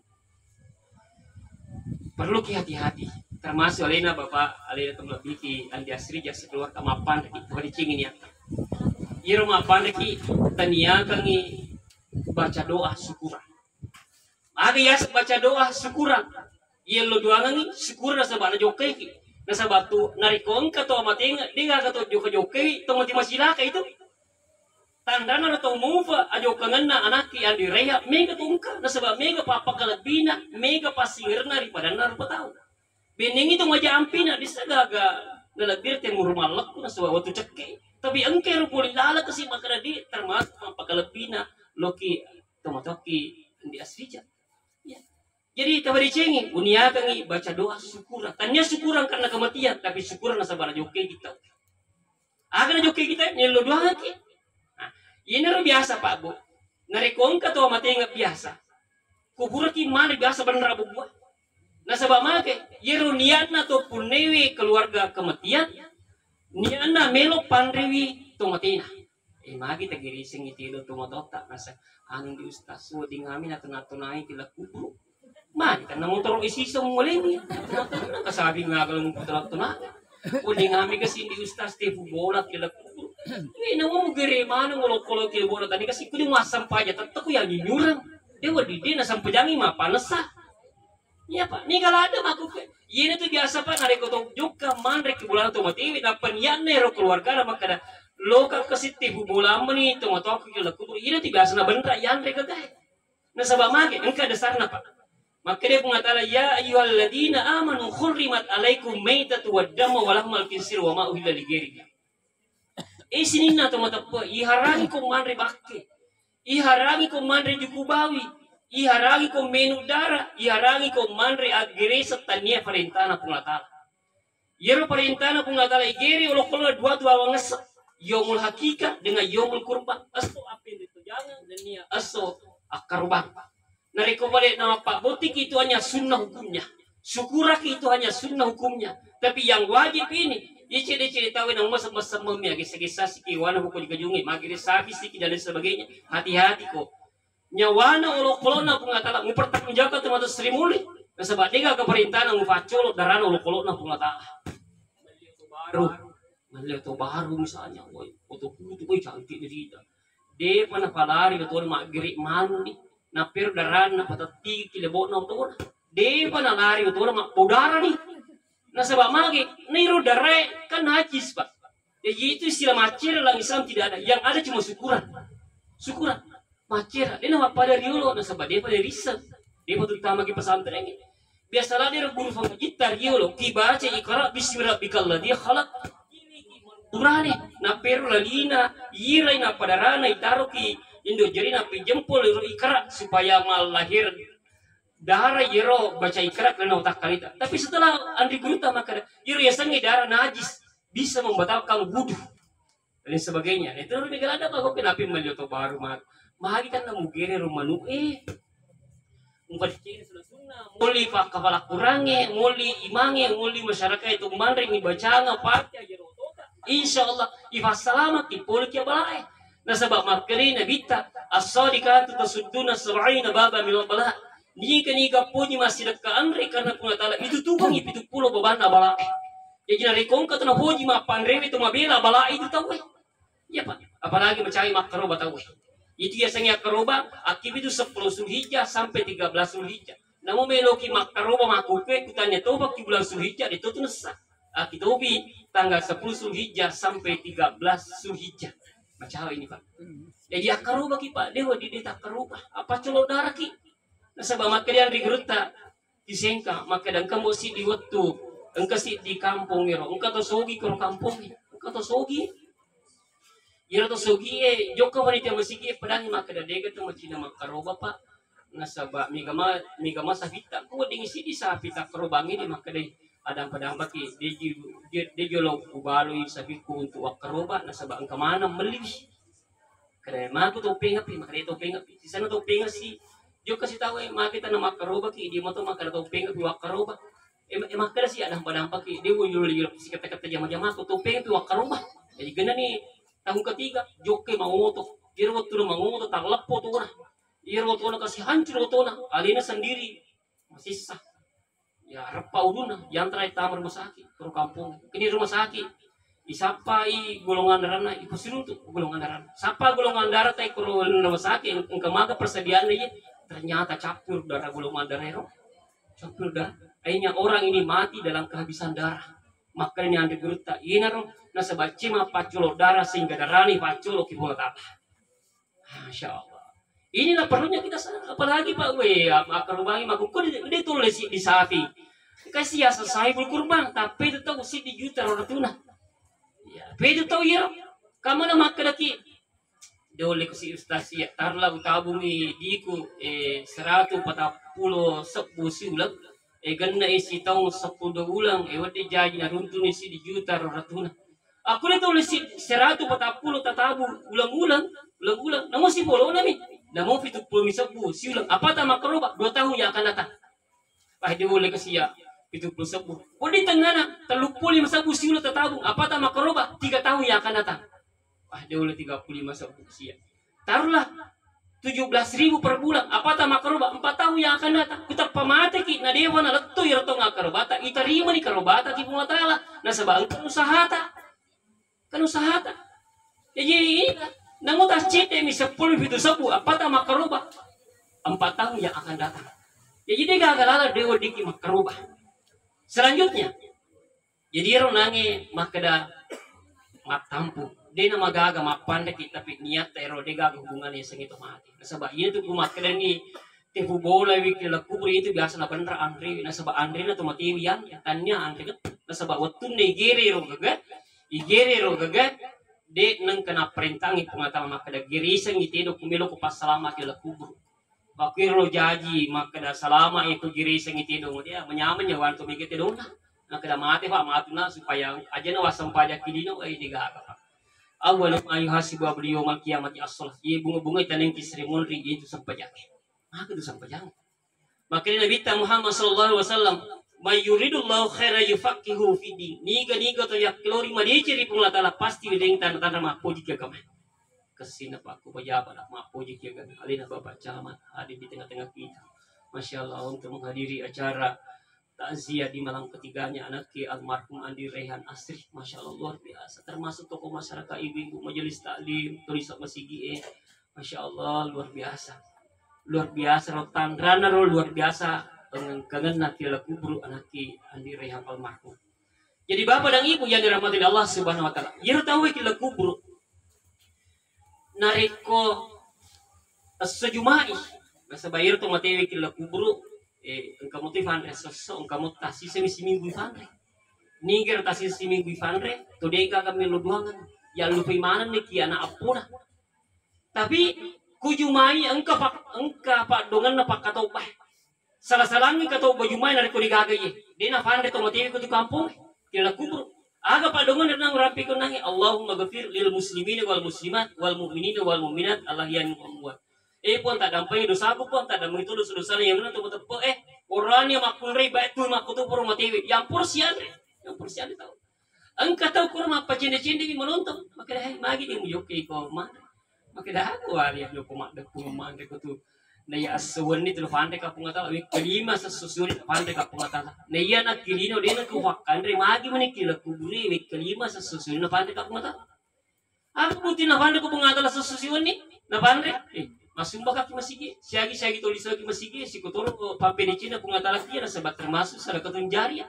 Perlu hati-hati, termasuk alena bapak alena teman biki andi asri jasa keluar kamapan itu hari cingin ya. Iro mapan ki tania kangi baca doa syukuran. Ada ya baca doa syukuran. Yelo doa ngangi syukur nasa bana jokai ki. Nasa batu narikong kato amating dinga kato jokai tomati masilaka itu. Tandana na to mufa ajo kangenna anaki andi reha mega tungka nasaba mega papa kalabina mega pasirna daripada nar patau bening itu maja ampina disagaga nalagir te murmalak nasaba watu cekke tapi engker pulin lala kasi makradi termasuk papa kalabina loki tomatoki andi asrija ya. Jadi tabari cengi unia kangi baca doa syukuran tanya syukuran karena kematian tapi syukuran nasaba joke kita agak joke kita nyelo doa ki. Ini ro biasa Pak Bu. Narekong ka to mati nga biasa. Kubura ki mana biasa bener abu buah. Nasaba make yero niat na to punewi keluarga kematian. Niat na melo panrewi to matina. Magi tagirising itilo to matota nasa aning di ustas so di ngamin na tunay tila kuburo. Man kan na motor isisong muli niya. Kasabi nga galong tunay. Udi ngami kasi di ustas te bola tila kuburo. Ini mau gere mana ngolok-kolok ke bola tadi kasi kudi masam paja tetap yang nyurang. Dewa di dina sampai jangi mah panasa. Iya Pak, ni kalau ada aku ini tuh biasa Pak nareko to juga mandrek ke bola to mati na penyan nero keluarga na makada loka kasiti bola meni to matok ke laku ini tuh biasa na bener yan reka gae. Na sabab mage engka dasarna Pak. Maka dia mengatakan ya ayyuhalladzina amanu khurrimat alaikum maitatu wad-damu wa lahmul khinzir wa ma uhilla li ghairihi. Sinin na tumatapa, iharangi ko manre bakke, iharangi ko manre jukubawi, iharangi ko menu dara, iharangi ko manre agere sa tanya perintana pungatala. Yero perintana pungatala igeri ulok-ulok dua-dua wangas, yomul hakika dengan yomul kurban, aso apin itu jangan dan niya aso akarban. Nariko balik nama Pak Botik itu hanya sunnah hukumnya, syukurak itu hanya sunnah hukumnya, tapi yang wajib ini. Ciri-ciri tahu yang masa-masa memia kisah-kisah sikiwana hukum dikajungi magiri sabi siki dan sebagainya hati-hati kok nyawana olok-olok pengatala mempertanggungjawabkan termasuk Sri Muli sebab dia keperintahan ngufacol darah olok-olok pengatala baru itu baru misalnya woi foto-foto woi cantik dari dia pernah palari betul magiri mandi napir darah napatati kilebot na betul dia pernah lari betul mak udara nih Nah sebab magi niru dare kan najis pak. Jadi itu istilah macir dalam Islam tidak ada. Yang ada cuma syukuran. Syukuran. Macir. Dia nama pada riulo. Nah sebab dia pada riset. Dia patut utama ke pesantren ini. Biasalah dia guru sama kita riulo. Kibaca ikra bismillahirrahmanirrahim. Dia khalaq. Urane. Na peru lalina. Yirai na padarana. Itaruh ki. Indo jari na pijempol. Ikra. Supaya mal lahir. Darah yero baca ikra karena otak kalita. Tapi setelah Andri Guruta maka yero yasangi darah najis. Bisa membatalkan wudhu dan sebagainya. Itu negara ada kok kenapa melioto baru mah. Mahagi kan namu gere rumanu ciri sudah sunnah. Muli pak kepala kurangi, muli imangi, muli masyarakat itu mandring dibaca ngapat ya jerotota. Insyaallah ifas selamat ipul kia balai. Nah sebab makri nabita as-sadiqatu tasudduna sab'ina baba min bala. Nika punya masih dekat Andri karena pengatala itu tukang itu pulau beban balai. Ya jina rekong ka tanah hoji ma pandrewe itu mabela bala itu tahu ya pak apalagi mencari makaroba tahu itu biasanya karoba akib itu 10 Zulhijjah sampai 13 Zulhijjah namun meloki makaroba makuke kutanya toba di bulan Zulhijjah itu tuh nesa akitobi tanggal 10 Zulhijjah sampai 13 Zulhijjah macam ini pak jadi akaroba ki pak dewa di deta karoba apa colo darah ki nah sebab makanya digeruta disengka maka dan kamu si di waktu engkau sih di kampung iro, engkau to sogi karo kampung, engkau to sogi, iro to sogi joko wanita masigi pedang maka dadega to macina makaroba pak, nasaba migama safita, kau dingisi di safita karobangi di maka deh ada pedang baki, dejo lo kubalui safiku untuk wakaroba, nasaba engkau mana melih, karena maku to pengapi, maka dia to pengapi, di sana to pengasi, joko kasih tahu maka kita nama karoba ki, di moto maka to pengapi wakaroba. Emak kada sih ada dampak dia wujud si kata-kata jama-jama atau topeng itu wakar rumah jadi gana nih tahun ketiga joke mau moto dia waktu mau moto tak lepo tuh nah dia waktu nak kasih hancur waktu nah alina sendiri masih sah ya repau duna yang terakhir tamar rumah sakit ke kampung ini rumah sakit isapai golongan darah ibu siru tuh golongan darah sapa golongan darah tay ke rumah sakit engkau maga persediaan aja ternyata campur darah golongan darah campur darah akhirnya orang ini mati dalam kehabisan darah. Makanya Anda geruta inaro nasabah cima paculo darah sehingga darani paculo kibulat apa. Masya Allah. Inilah perlunya kita sadar. Apalagi Pak we akar rubangi makukun dia tulis di safi. Kasih ya selesai berkurban tapi itu tahu si di juta orang tuna. Ya, itu tahu ya. Kamu nama kedaki dole ku si ustaz ya tarla utabungi diku 140 sebu siulang ganna isi tahun 10 ulang wadi jaji na runtun isi di juta ratuna aku na tulis si 140 tatabu ulang-ulang namun si bolo nami namun 70 misabu si ulang apa tama keroba 2 tahun yang akan datang dia boleh kasih ya 70 sebu di tengah na 35 sabu si ulang tatabu apa tama keroba 3 tahun yang akan datang dia boleh 35 sebu si ya taruhlah 17.000 per bulan. Apa tak makaroba? 4 tahun yang akan datang. Kita pamate ki na dewa na leto ya retong akarobata. Itarima ni karobata ti pumatala. Na sabang kan usahata. Kan usahata. Jadi nangutas cete mi 10 itu sabu. Apa tak makaroba? 4 tahun yang akan datang. Jadi dia gagalala dewa diki makaroba. Selanjutnya. Jadi ronange makada matampu. Dia nama gaga mapanda kita tapi niat tero dia gaga hubungannya seng itu mati. Nasabah ini tuh kumat kalian nih tehu bola wiki lekubur itu biasa na bener Andri. Nasabah Andri na tuh mati yang tanya Andri kan. Nasabah waktu Nigeria ro gaga de neng kena perintangi pengatama makada giri seng itu do kumelo ku pas salama ke lekubur. Bakir lo jaji makada salama itu giri seng itu do dia menyaman ya wanto mikir do nah. Nakada mati pak matuna supaya aja na wasam pajak kidino digaga pak. Awal ayu hasibu beliau mal kiamati as-salah. Ye bunga-bunga taneng kisrimul ri itu sampajang. Maka itu sampajang. Makanya Nabi Muhammad sallallahu alaihi wasallam, "May yuridullahu khaira yufaqihu fi din." Niga to yak kelori madi ciri pengatala pasti wedeng tanda-tanda mapoji ke kama. Kesina Pak ku pejabat mapoji ke kama. Alina Bapak camat hadir di tengah-tengah kita. Masya Allah untuk menghadiri acara takziah di malam ketiganya anak almarhum Andi Rehan Asri, masya Allah luar biasa. Termasuk tokoh masyarakat ibu-ibu majelis taklim, tulis masigi, masya Allah luar biasa, rotan rana luar biasa dengan kangen nanti kubur anak Andi Rehan almarhum. Jadi bapak dan ibu yang dirahmati Allah Subhanahu wa taala. Yero tahu kila kubur nareko sejumai. Basa bayar to matewi kila kubur engka motifan resoso engka motasi seminggu fanre. Niger tasi seminggu fanre to deka kami luduangan. Ya lupa imanan ni kiana apuna. Tapi kujumai engka pak dongan na pak katau bah. Salah-salangin katau bajumai nareko digagaye. Dina fanre to matewi ko tu kampung. Kila kubur aga pak dongon nang rapi ko nangi Allahumma ghafir lil muslimin wal muslimat wal mu'minin wal mu'minat Allah yang membuat pun tak dampai dosa aku pun tak dampai itu dosa yang mana tu betul orang yang makul riba itu makutu pur mati yang porsian tahu engkau tahu kurang apa cende-cende di menonton maka dah magi di mujoki ko mana maka dah aku ali aku mak dah kumah aku tu naya aswan ni tu fante ka pungata kelima sesusuri fante ka pungata naya nak kilino dia nak kuwakan ri magi mani kila kuburi kelima sesusuri na fante ka pungata aku putin na fante ko pungata la sesusuri ni na fante masumba ka masigi siagi tulis lagi masigi si kotoro ko pape di Cina pungata la kira sebab termasuk sadaqatun jariyah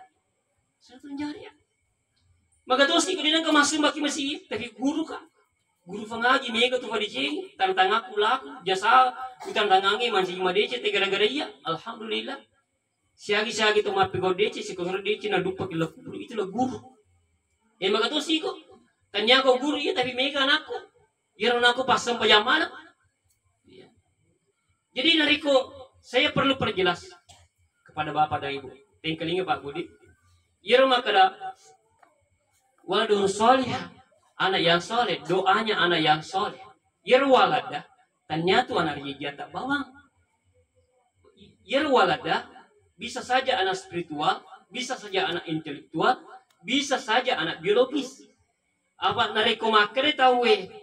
maka terus ikut dia ka masumba ki masigi tapi guru pengaji mega tu pada cing tantang aku laku jasa utang tangangi masih madece te gara-gara iya alhamdulillah siagi tu mapi go dece si kongro dece na dupa kilo guru itu lah guru maka tu sih kok tanya kau guru ya tapi mega anakku ya anakku pasang pajamana ya. Jadi nariko saya perlu perjelas kepada bapak dan ibu tengkelinga Pak Budi ya maka waladun solihah anak yang soleh, doanya anak yang soleh. Yerwalada, ternyata anak tak bawang. Yerwalada, bisa saja anak spiritual, bisa saja anak intelektual, bisa saja anak biologis. Apa nareko makere tahu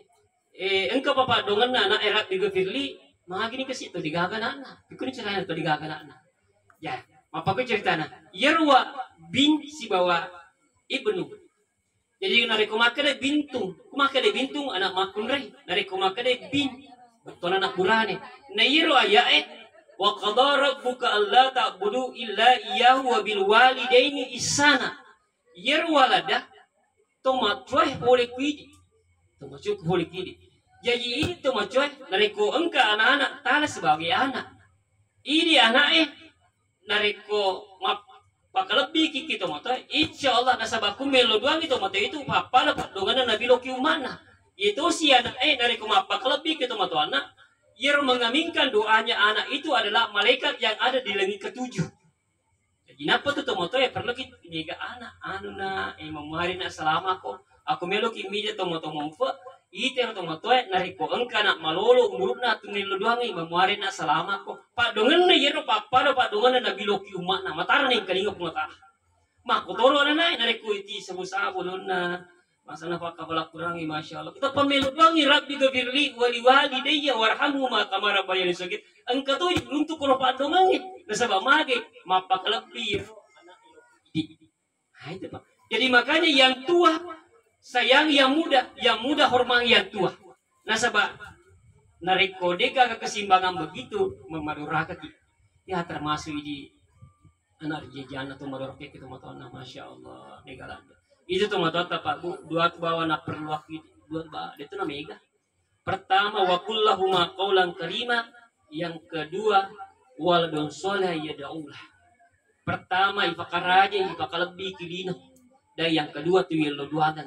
engkau papa dongan anak erat di Firli, mah gini ke situ digagan anak. Pikun cerita itu digagan anak. Ya, apa ke ceritanya? Yerwa bin si bawa ibnu. Jadi nareko makade bintung, kumakade bintung anak makun rei, nareko makade bin, betul anak burane. Nayiro ayae, wa qadara rabbuka alla ta'budu illa iyyahu wa bil walidaini ihsana. Yer walada, tomatoi boleh kidi, tomatoi boleh kidi. Jadi ini tomatoi nareko engka anak-anak tala sebagai anak. Ini anak nareko Pakal lebih kiki tomato, insya Allah nasabaku melo doang itu tomato itu papa dapat dongan nabi loki umana. Itu si anak dari kumapa lebih ke tomato anak, ia mengaminkan doanya anak itu adalah malaikat yang ada di langit ketujuh. Jadi napa tuh tomato perlu kita mega anak anu na memari na selama aku melo ki media tomato momfa. Ite tomato nariko engka nak malolo umurna tunil doang memari na selama Pak dongan na yero papa do Pak dongan na biloki umat na matara ning kalinga pungata. Mak kotoro na nariko iti sabu-sabu na masana pa kabala kurangi masyaallah. Kita pamelo doang rabbi gafirli wali walidayya warhamhuma kama rabbayani sagir. Engka to untuk kono Pak dongan nasaba mage mapakalapi anak di. Hai itu Pak. Jadi makanya yang tua sayang yang muda hormati yang tua. Nasaba nariko deka keseimbangan begitu memaduraka kita. Ya termasuk di anak jajan atau maduraka kita matona masya Allah negalanda. Itu tuh matota Pak Bu dua bawa nak perlu waktu dua ba itu na mega. Pertama wa kullahuma qaulan karima, yang kedua waladun soleh yad'ulah. Pertama ifakaraja ifakalabi kilino. Dan yang kedua tuh yelo duagan.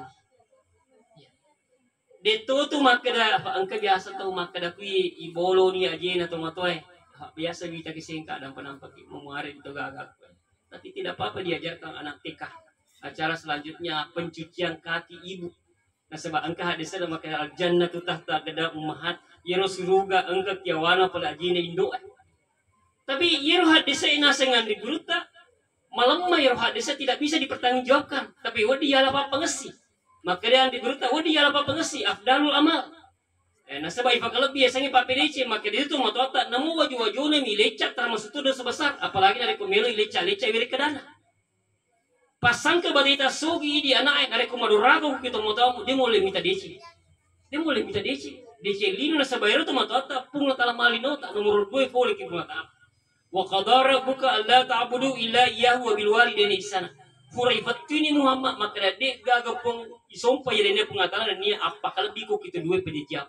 Dito tu makada angka biasa tu makada kui ibolo ni aje na tomatoy biasa kita kisingka dan penampak memuari itu gagak. Tapi tidak apa-apa diajarkan anak TK. Acara selanjutnya pencucian kaki ibu. Nah sebab angka hadis ada makada al-jannatu tahta qadam ummahat yero suruga angka kiawana pada ajine indo. Tapi yero hadis ina sengan diguruta malamma yero hadis tidak bisa dipertanggungjawabkan. Tapi wadi ala apa pengesi. Maka dia diguruta wadi ala apa pengesi afdalul amal. Nasabah ifakal biasanya Pak PDC maka dia itu matota namu waju-wajune mi lecak termasuk itu dosa besar apalagi dari pemilu lecak-lecak wiri kedana. Pasang ke balita sogi di anak dari kumadurago kita mau tahu dia mulai minta DC. Dia mulai minta DC. DC lino nasabah itu matota pung tala malinota nomor 2 boleh kita mata. Wa qadara rabbuka alla ta'budu illa iyyahu wa bil walidaini ihsana. Furai fatuni Muhammad maka dek gagapong isompa yelene pengatalan ni apa kalbi ko kita dua penjawab.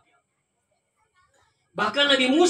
Bahkan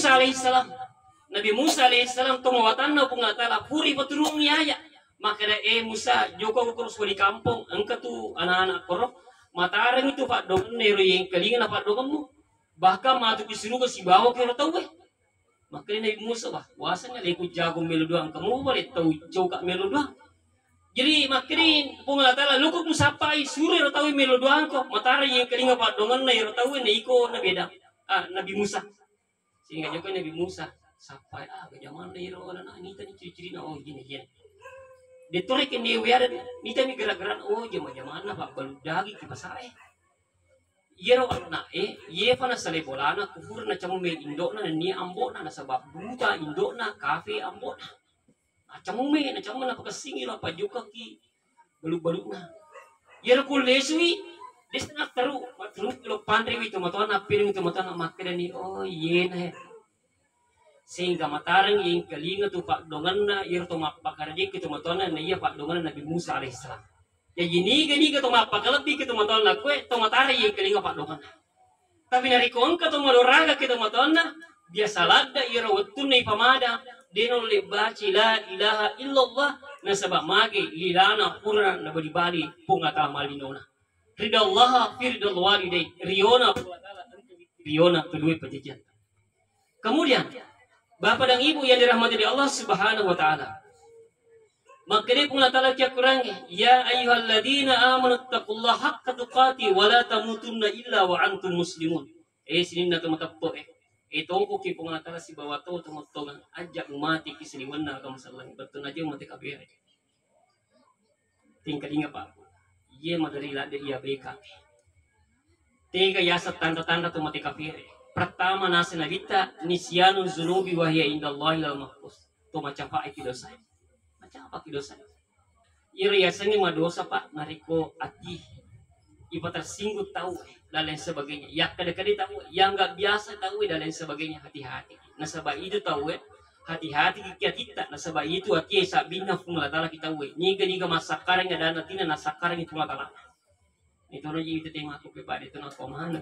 Nabi Musa alaihissalam tumawatan na pengatalan puri paturung niaya. Maka Musa joko kurus di kampung engkau tu anak-anak korok matarang itu pak dong nero yang kelingan apa dongmu bahkan matu disuruh ke si bawa ke tahu maka Nabi Musa wasanya lekut jago melu doang kamu boleh tahu jauh melu doang. Jadi makanya pengalatala lukuk musapai suri rotawi melo doang kok matahari yang kelinga pak dongan na rotawi na iko na beda Nabi Musa sehingga juga Nabi Musa sapai kejaman na iro na ini tadi ciri-ciri na gini ditorek ini wiaran nita mi gerak-gerak jama-jama na pak baludagi ki pasare yero na ye fana sale bolana kufur na camu me indo na ni ambo na sabab buta indo na kafe ambo na camu me na camu na pakasingi la pajuka ki balu-balu na yero kul lesui desna taru matru lo pandri wi tomatona piring tomatona makere ni ye na sehingga matarang yang kelinga tu pak dongan na ir to mapakardi kita matona na iya pak dongan Nabi Musa alaihissalam ya gini ke to mapakalabi kita matona kue to matari yang kelinga pak dongan tapi nari kongka to maloraga kita matona biasa ladda ira wattun nei pamada deno le baci la ilaha illallah na sabab mage lilana purna na bali pungata malinona ridallah firdal walidai riona kedua penjajian. Kemudian Bapak dan Ibu yang dirahmati oleh Allah Subhanahu wa taala. Maka dia pun Allah kurang ya ayyuhalladzina amanu taqullaha haqqa tuqati wa la tamutunna illa wa antum muslimun. Sinin na tumatappo tongko ki pun Allah si bawa to tumatongan ajak umati ki siniwanna kam sallallahu betul aja umati kabeh. Tingkat ingat Pak. Ye madari lade ia beka. Tiga yasa tanda-tanda tumati kabeh. Pertama nasi nabita nisyanun zunubi wahya indallahi al mahfuz. To macam apa dosa? Macam apa dosa? Iri yasanya dosa Pak nariko ati. Iba tersinggung tahu dan lain sebagainya. Ya kadang-kadang tahu, yang enggak biasa tahu dan lain sebagainya hati-hati. Nasabah itu tahu hati-hati kita. Nasabah itu hati sabina fungatala kita niga masakarang ada natina nasakarang itu fungatala. Itu aja itu tema tu kepada itu nak komana.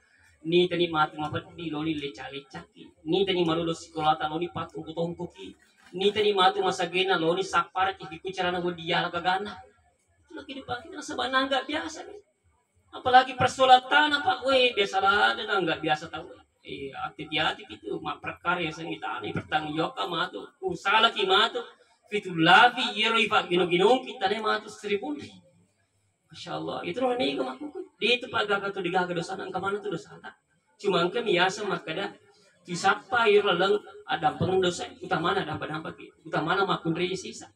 Ni tani matu ngapati loni leca-lecaki ni tani marulo sikolata loni patu tongkoki ni tani matu masagena loni sapara ki kucarana go dia kagana lagi dipakai na sabana enggak biasa nih apalagi persolatan apa biasa lah dan enggak biasa tahu hati-hati gitu mak perkarya sengitani pertanggung jawab matu usala ki matu fitulavi yero ifa gino-gino kita ne matu 1000. Masyaallah itu orang ini kemaku dia itu pagaga tu digaga dosa nang kemana tu dosa tak cuma kan biasa makada disapa ir lalang ada pengendosa utama ada apa utama makun sisa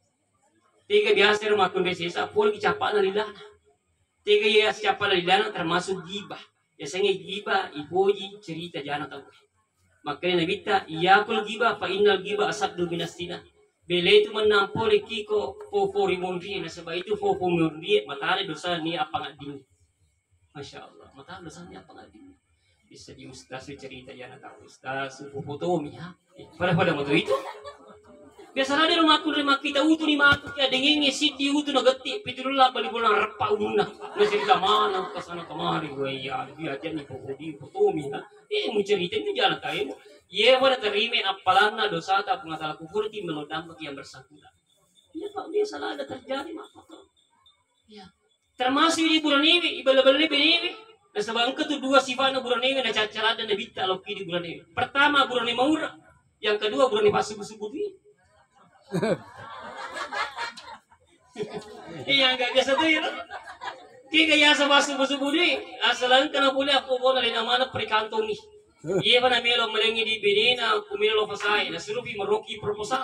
tiga biasa makun sisa pun dicapa na lilana tiga ya siapa na lilana termasuk gibah biasanya gibah iboji cerita jana tahu makanya nabita iya kul gibah fa innal gibah asaddu minastina bele itu menampoli kiko fofori mondri na sebab itu fofo mondri matahari dosa ni apa ngading. Masya Allah matahari dosa ni apa ngading. Bisa di ustaz cerita ya nak ustaz fotomi ya. Pada waktu itu biasanya di rumah kita utuh ni matu ya dengengi siti utuh nagati pitullah bali bolang repa umuna. Na cerita mana kesana kemari gue ya dia aja ni fotomi ya. Mau cerita itu jalan kayu. Ye wana terima apalana dosa tak pengatala kufur ti melodampak yang bersangkutan. Ya Pak dia salah ada terjadi apa tuh? Ya. Termasuk di bulan ini ibal-ibal ini. Nah sebab kedua sifatnya bulan ini na cara dan nabita loki di bulan ini. Pertama bulan ini maura, yang kedua bulan ini pasubu-subu ini. Iya enggak biasa tuh ya. Tiga ya sama subu-subu ini asalan kana boleh aku boleh na mana perikantongi. Iya mana melo melengi di benina kumelo fasai na surupi meroki proposal.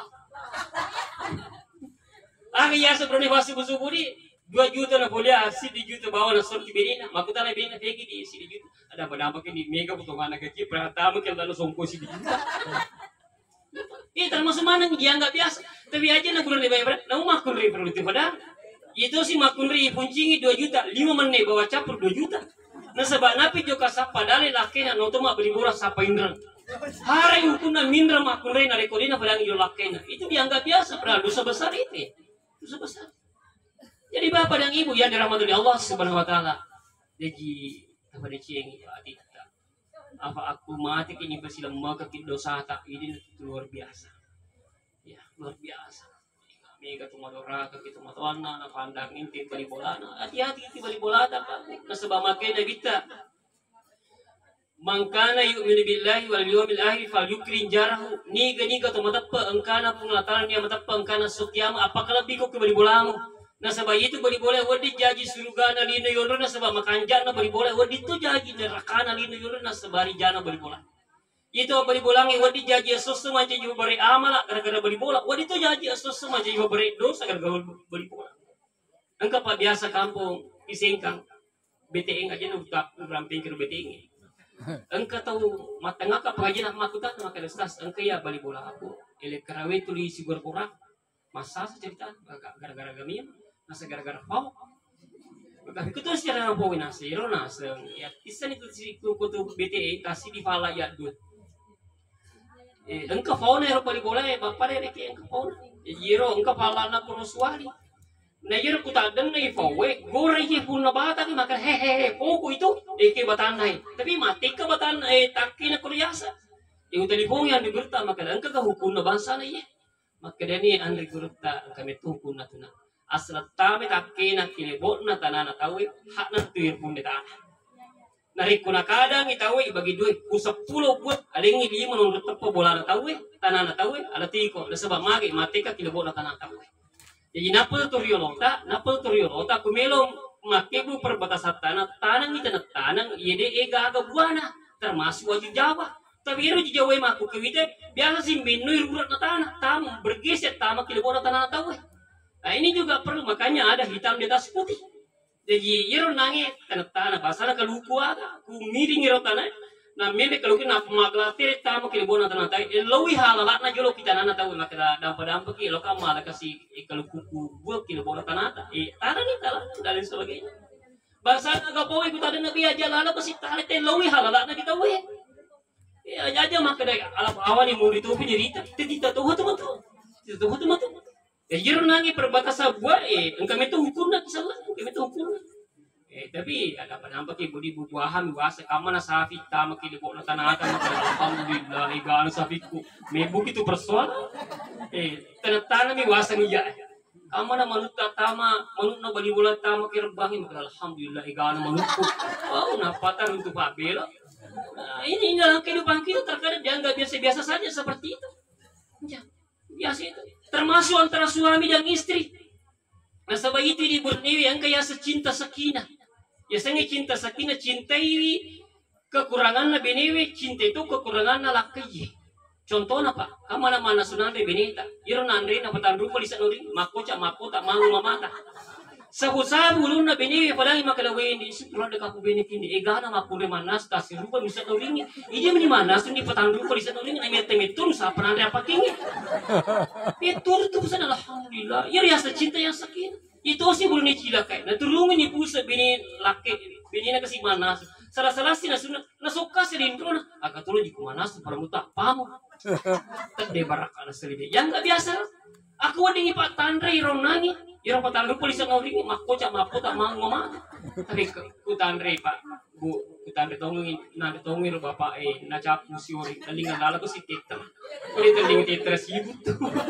Iya sebenarnya masih busuburi 2 juta na boleh 10 juta bawa na surupi benina makuta na benina pegi di 10 juta ada berdampak ini mega potongan kecil pertama kita lalu songko 10 juta. Termasuk mana nih yang nggak biasa tapi aja na bulan dibayar na makun ri produktif padahal itu si makun ri puncingi 2 juta 5 menit bawa capur 2 juta. Nah sebab napi joka sapa dalil lakena no toma beli murah sapa indran. Hari hukumna mindra makun rei na rekodina padang iyo lakena. Itu dianggap biasa padahal dosa besar itu. Dosa besar. Jadi bapak dan ibu yang dirahmati oleh Allah Subhanahu wa taala. Jadi apa dicengi adita. Apa aku mati kini bersilam maka dosa tak ini luar biasa. Ya, luar biasa. Kami katu madora kita matwana na pandangin ti bali bola na. Hati-hati ti bali bola ta pa. Nasaba makay na kita. Mangkana yu'minu billahi wal yawmil akhir falyukrim jarahu. Niga to matappa angkana pungatan niya matappa angkana sukyama apakah lebih ko ke bali bola mo. Nasaba itu bali bola wadi jaji surga na lino yono nasaba makanja na bali bola wadi to jaji neraka na lino yono nasabari jana bali bola. Itu bali bola ngi wadi jaji asos manca jiwa bari amala gara-gara bali bola. Wadi to jaji asos manca jiwa bari dosa gara-gara bali bola. Angka pa biasa kampung isingkang BTN aja nu tak ramping ke BTN. Engka tahu matanga ka pengajian makutan maka destas engka ya bali bola aku ele karawe tuli sigur kurang masa cerita gara-gara gamia nasa gara-gara pau maka itu secara poin nasiro naseng ya isan itu si kutu BTE kasih di fala ya dut engka fauna ero bali bola bapak dere ke engka fauna jiro engka fala na kuruswali na jiro kutadan na ifawe gore ye punna bata maka hehehe poko itu ke batanay tapi mati ka batan taki na kuryasa yung telefon yang diberta maka engka ka hukun na bansa na ye maka dani andri gurta kami tuhukun na tuna asal tame taki na kilibot na tanana tawe hak na tuir pun tanah narik kuna kadang itawe bagi duit ku 10 buat aling ili menurut tepo bola na tawe tanana tawe ala tiko na sebab magi mati ka kilibot na tanana tawe. Jadi napol toriolota kumelo makibu perbatasan tanang itu tanang yede aga buana termasuk wajib Jawa tapi itu Jawa maku kewite biasa sih minui urat na tanah tam bergeser tama kilibona tanah tahu nah ini juga perlu makanya ada hitam di atas putih jadi iro nange tanah basara kaluku ada ku miring iro tanah na mende kalau kena pemaglate tama kilibona tanah tahu lowi halala na jolo kita nana tahu makada dampa ki lo kamala kasih kalau kuku buat kilibona tanah tanah ni tanah dan sebagainya bangsa agapoy ko tada nabi aja lala kasi talite lowi halala na kita we aja makada ala awani mo dito pinirita tita tuh jiro nangi perbatasan buat ang kami tuh hukum na kisalah kami tuh hukum tapi ada penampak ibu di buahan bahasa kamana safi tama kilibo na tanata alhamdulillah igano safiku may begitu persoalan tanatana mi wasa niya kamana manut tama manut na balibulan tama kirbangin alhamdulillah igano manutku oh napatan untuk pabelo ini dalam kehidupan kita terkadang dianggap biasa-biasa saja seperti itu biasa itu termasuk antara suami dan istri nah sebab itu di Borneo yang kaya secinta sakinah ya sangat cinta sakinah cintai kekurangan na benewe cinta itu kekurangan na lakai contohnya pak kamana mana sunande benita iro nandre na patandu polisa nuri makota mangu mamata sabu lu na benewe padang makalawe ini setelah dekat ku benekini egana makure manas tas rupa bisa nuringi ije meni manas ni patandu polisa nuri na metemetun sa panande apa kingi betul itu pesan alhamdulillah ya rasa cinta yang sakinah itu sih belum dicilakkan. Nah turungan ni pusa bini laki bini na kasi manas. Salah sih na suka selindro na agak turun di manas para muta pamu. Tade baraka na selide. Yang nggak biasa. Aku ada ngipat tandre irong nangi. Irong patandre polisi ngawringi makoca maputa mangoma. Tapi ku tandre pak bu ku tandre tongin bapak na cap musiori. Dalingan lala ko si tita. Kulit dalingan tita sibut.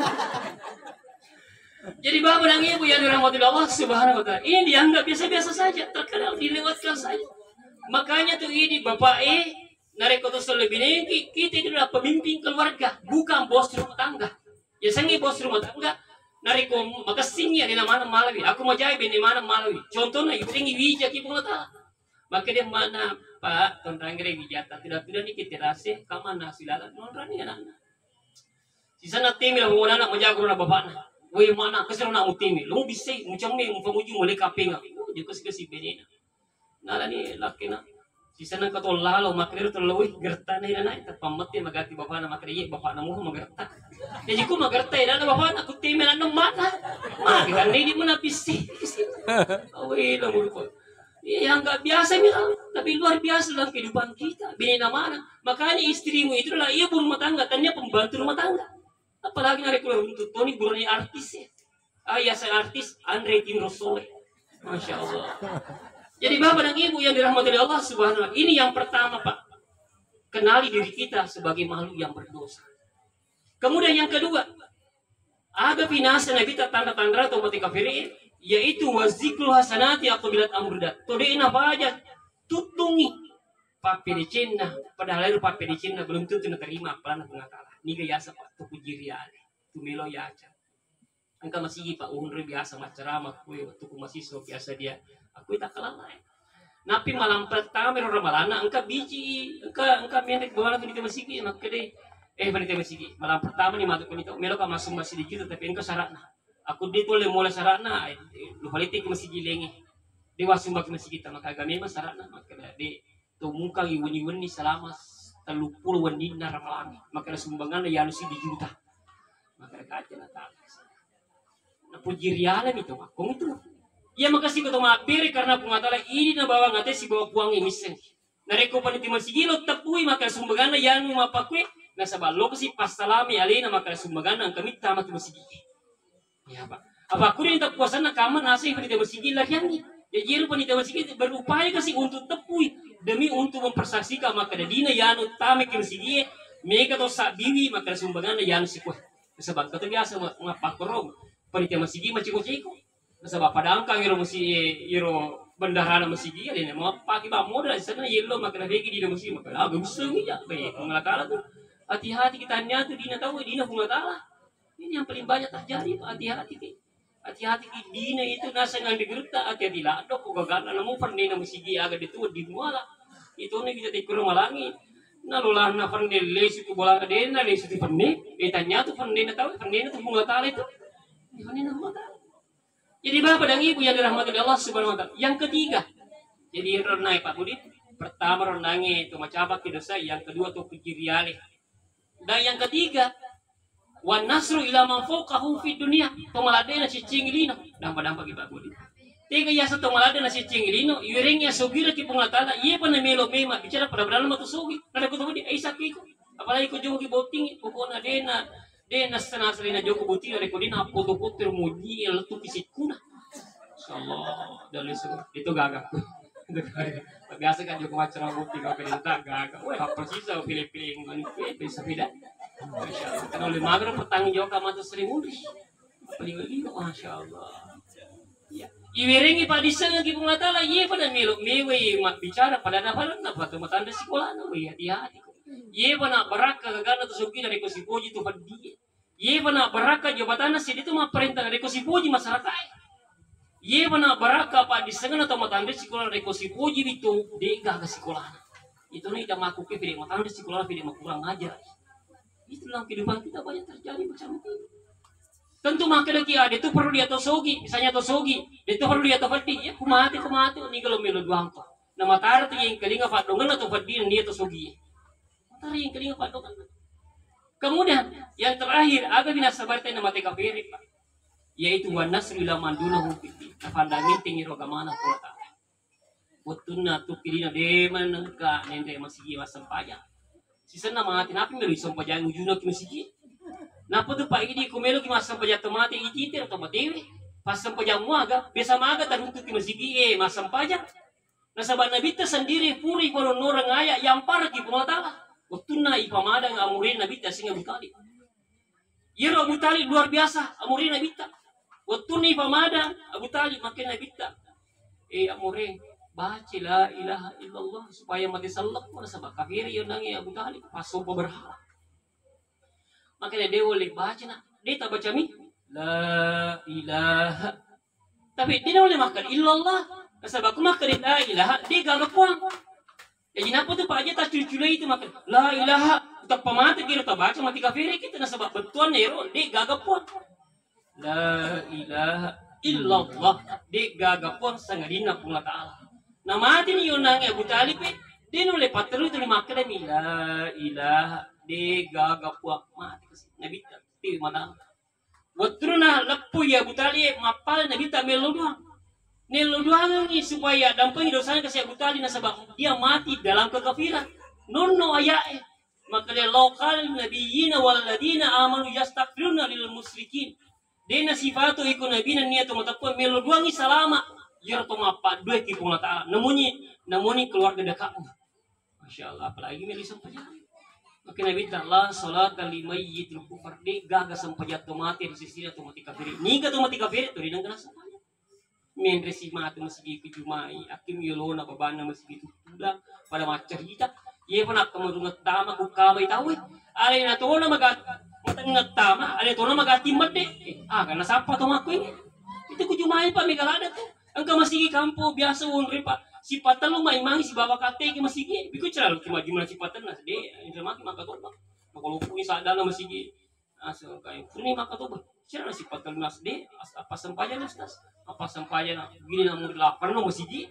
Jadi bapak dan ibu yang dirahmati Allah Subhanahu wa taala ini dianggap biasa-biasa saja, terkadang dilewatkan saja. Makanya tuh ini bapak nareko tuh lebih nih kita itu adalah pemimpin keluarga, bukan bos rumah tangga. Ya sangi bos rumah tangga nareko maka singnya di mana malawi. Aku mau jahit di mana malawi. Contohnya itu tinggi bijak ibu ngata. Maka dia mana Pak Tonrangre bijak tidak nih kita rasa kamana silakan nonrani anak. Sisa nanti mila mau anak menjaga rumah bapaknya. Woi mana kesel nak utimi, lu bisa macam ni mufamuji mulai kaping aku, jadi kasi benina. Nala ni laki na, sisa nang katol lalo makrir terlalu gerta na ina na, terpamati magati bapak na makrir bapak na mo magerta. Jadi ko magerta ina na bapak na kutimi na nang mana, magan ni di mana bisi. Woi na mulu ko. Yang nggak biasa bilang, tapi luar biasa dalam kehidupan kita. Benina mana, makanya istrimu itu adalah ibu rumah tangga, tanya pembantu rumah tangga. Apalagi hari keluar untuk Tony burani artis ya. Ayah saya artis Andre Tim Rosole. Masya Allah. Jadi bapak dan ibu yang dirahmati oleh Allah Subhanahu wa Ta'ala, ini yang pertama Pak. Kenali diri kita sebagai makhluk yang berdosa. Kemudian yang kedua, ada binasa nabi tanda-tanda atau mati kafirin, yaitu wazikul hasanati apabila amrudat. Todein apa aja, tutungi papi di Cina, padahal itu papi di Cina belum tentu terima pelan pengatalah. Niga yasa Pak, tu pujiriane, tu melo yaca. Angka masih Pak unre biasa macerama kue waktu masih so biasa dia. Aku tak kalah lain. Napi malam pertama orang malana angka biji, angka menek bola penita masih maka deh penita masih malam pertama nih masuk penita melo kan masuk masih dikit tapi engkau syaratna. Aku dia tuh mulai syaratna, lu politik masih gilengi. Dia wasum bagi masih kita maka agama mas syaratna maka deh tuh muka iwani selama 30 wandina ramalangi maka sumbangan ya harus dijuta. Maka kaca nata. Nah puji rialan itu aku itu. Ya makasih kau maafiri karena pengatala ini na bawa ngate si bawa puang emisen. Nareko paniti masigilo tapui maka sumbagana yang mapakwe na sabalo kasi pastalami alina maka sumbagana ang kami tama tu masigi. Ya Pak. Apa aku ini tak puasan na kaman nasi paniti masigil lagi ni. Ya jiru paniti masigil berupaya kasi untuk tepui demi untuk mempersaksikan maka dadina yanu tame ke masigi mega to sabiwi maka sumbagana yanu si kue. Sebab kata biasa mapakorong paniti masigi maciko-ciko. Sebab pada angka iro bendahara masih dia ini mau pakai bang modal di sana yellow makan lagi di dalam masih makan agak besar ya baik mengalahkan tuh hati-hati kita nyatu dina tahu dina pengatala ini yang paling banyak terjadi hati-hati dina itu nasa ngan digerta hati-hati lah dok kok gagal namu pernah masih dia agak itu di muala itu nih kita tikur malangi nalulah na pernah les itu bola kadena les itu pernah tanya tuh pernah tahu pernah tuh pengatala itu ini pengatala. Jadi bapak dan ibu yang dirahmati oleh Allah Subhanahu wa Ta'ala. Yang ketiga, jadi renai Pak Budi. Pertama renangnya itu macam apa dosa, yang kedua itu kejiriale. Dan yang ketiga, wan nasru ila man fawqahu fi dunia, pemaladena si cingilino. Dampak-dampak Pak Budi. Tiga ya satu maladena si cingilino, iringnya sogira ki pengatala, iya pana melo mema bicara pada berana matu sogi. Nada ko tadi ai sakiko. Apalagi ko jogo ki boting, pokona dena setengah selina joko buti dari kodina foto-foto muji letu kisikuna. Insyaallah dari itu gagak. Biasa kan joko acara buti kau perintah gagak. Wah persis pilih-pilih manipulasi bisa beda. Insyaallah. Kalau lima mager petang joko mata sering mudik. Paling lagi masyaallah. Ya. Iwiringi pada sana ki pengatala ye pada melok mewe bicara pada nafalan na pada matanda sekolah na hati-hati. Ye bana baraka gagana tu suki dari kosipoji tu fadi. Ye bana baraka jabatan sidi tu ma perintah dari kosipoji masyarakat. Ye bana baraka pa di sengana tu matanda sekolah dari kosipoji itu dega ke sekolah. Itu nih dah maku ke film matanda sekolah film kurang ajar. Itu dalam kehidupan kita banyak terjadi macam itu. Tentu maka lagi ada itu perlu dia tosogi, misalnya tosogi, itu perlu dia tofadi. Ya kumati ni kalau melu duang tu. Nama tar tu yang kelinga fadongan atau fadi dia tosogi. Yang kedua padokan. Kemudian yang terakhir agak binasabar tena mati kafir Pak. Yaitu wan nasru ila man dunahu fiddin. Pandangin tinggi rogamana kota. Utuna tu pilina de manengka nende masigi masampaya. Sisana mati napi melu sampaya ujuna ki masigi. Napa tu Pak ini kumelo ki masampaya temati ititir atau matewe. Pas sampaya muaga biasa maga taruntu ki masigi masampaya. Nasabana bita sendiri puri kono norang aya yang parah ki pengatala. Waktu na ipamada ng amurin na bita singa Abu Talib. Yero Abu Talib luar biasa amurin na bita. Waktu na ipamada Abu Talib makin na bita. Amurin baca la ilaha illallah supaya mati salak mo sa kafir yun nang Abu Talib pasok pa berhala. Makin dia boleh baca na. Dia tak baca mi la ilaha. Tapi dia boleh makan illallah. Sebab aku makan la ilaha dia gagap puang. Jadi kenapa tu Pak aja tak cuci itu makan la ilaha tak pamata kira tak baca mati kafir kita na sebab betuan nero dia gagap pun la ilaha illallah dia gagap pun sangadina pun taala na mati ni yunang Abu Talib dia noleh patru itu makan ni la ilaha dia gagap pun mati nabi tapi mana waktu na lepu ya Abu Talib mapal nabi tak melu doang Neluduangan ni supaya dampingi dosanya ke Abu Talib na sebab dia mati dalam kekafiran. Nunno ayae. Maka dia lokal nabiyina wal ladina amanu yastaghfiruna lil musyrikin. Dena sifatu iku nabi na niya tumatapon meloduangi salama. Yer to mapa dua ki pung taala. Namuni keluarga dekatmu. Masya Allah, apalagi milih sampajat. Maka nabi Allah salat limayyitil kufar de gaga sampajat to mati di sisi to mati kafir. Niga to mati kafir to dinang kana sampajat. Men resima to masigi ke jumai akim yolona babana masigi tu tuda pada macam kita. Ye pun aku merungat tama ku kamay tahu. Ale na to na magat matang tama, ale to na magati mate. Kana sapa to mako ini. Itu ku jumai pa megalada to. Angka masigi kampo biasa wonre pa. Si patan lo main si bawa kate ke masigi. Biku ceralo cuma gimana si patan nas de. Ini maki maka to ba. Kalau puni sadana masigi. Asal kayak puni maka to ba. Ceralo si patan nas de apa sampajan nas. Apa sampajan gini namun lapar no masigi.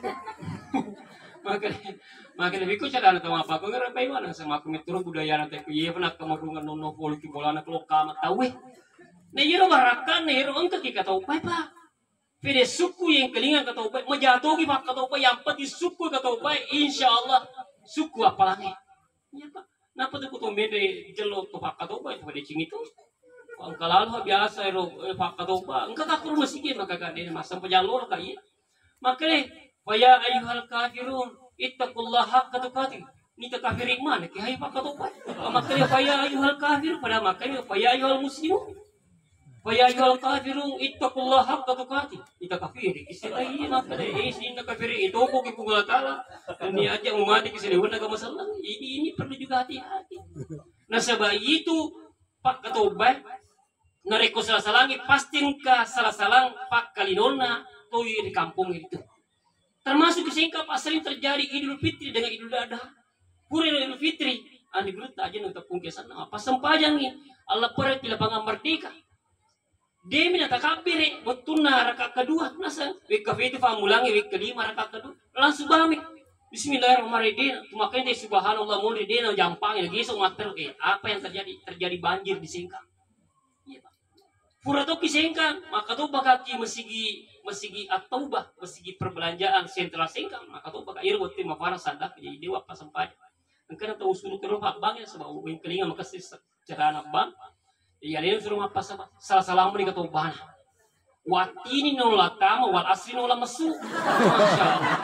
Maka lebih ku ceralo to apa ko ngarepay mana sama aku metro budaya nanti ku ye pernah kamarungan nono poliki bolana ko kama tawe. Na yero barakan na yero angka kita tahu pa. Pede suku yang kelingan kata upai, menjatuhi pak kata upai, yang pati suku kata upai, insya Allah suku apa lagi? Ya pak, napa tuh kutu mede jelok tuh pak kata upai, tuh pada cing itu. Angka lalu biasa ero pak kata upai, angka tak perlu masih maka gak ada masa pejalur kaya. Makanya, ya ayuhal kafirun, ittaqullah haqqa tuqatih. Nita kafirin mana? Kaya pak kata upai. Makanya, ya ayuhal kafir, pada makanya, ya ayuhal muslimun. Faya ayyuhal kafirun ittaqullah haqqa tuqatih. Ita kafiri kisirai maka de inna kafiri itu ko ki pungala taala. Ni aja umati kisirewon naga masalah. Ini perlu juga hati-hati. Nah sebab itu pak katobat nareko salasalangi pastin ka salasalang pak kalinona to di kampung itu. Termasuk singka pas sering terjadi Idul Fitri dengan Idul Adha. Pura Idul Fitri ani berut aja untuk pungkesan apa sempajang ni Allah pere di lapangan merdeka. Dia minta takabir, betul rakaat kedua, nasa wik kafir famulangi wik kelima rakaat kedua, langsung bami. Bismillahirrahmanirrahim. Makanya subhanallah mulai dia jampang lagi so mater apa yang terjadi? Terjadi banjir di Singkang. Iya, Pak. Pura toki Singkang, maka tuh bakaki mesigi at-taubah, mesigi perbelanjaan sentral Singkang, maka tuh bakal ir waktu mafara sadak jadi dewa pas sampai. Engkau tahu suruh ke rumah bang ya sebab wing kelinga maka secara anak bang. Iya dia suruh apa sama salah mereka tahu bana. Watini nolak tama, wal asri nolak mesu. Masya Allah.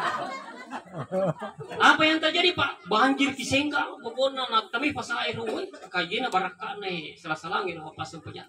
Apa yang terjadi pak? Banjir di Sengkang, pokoknya nak kami pas air ruwet, kajian barakan nih salah gitu apa sampainya.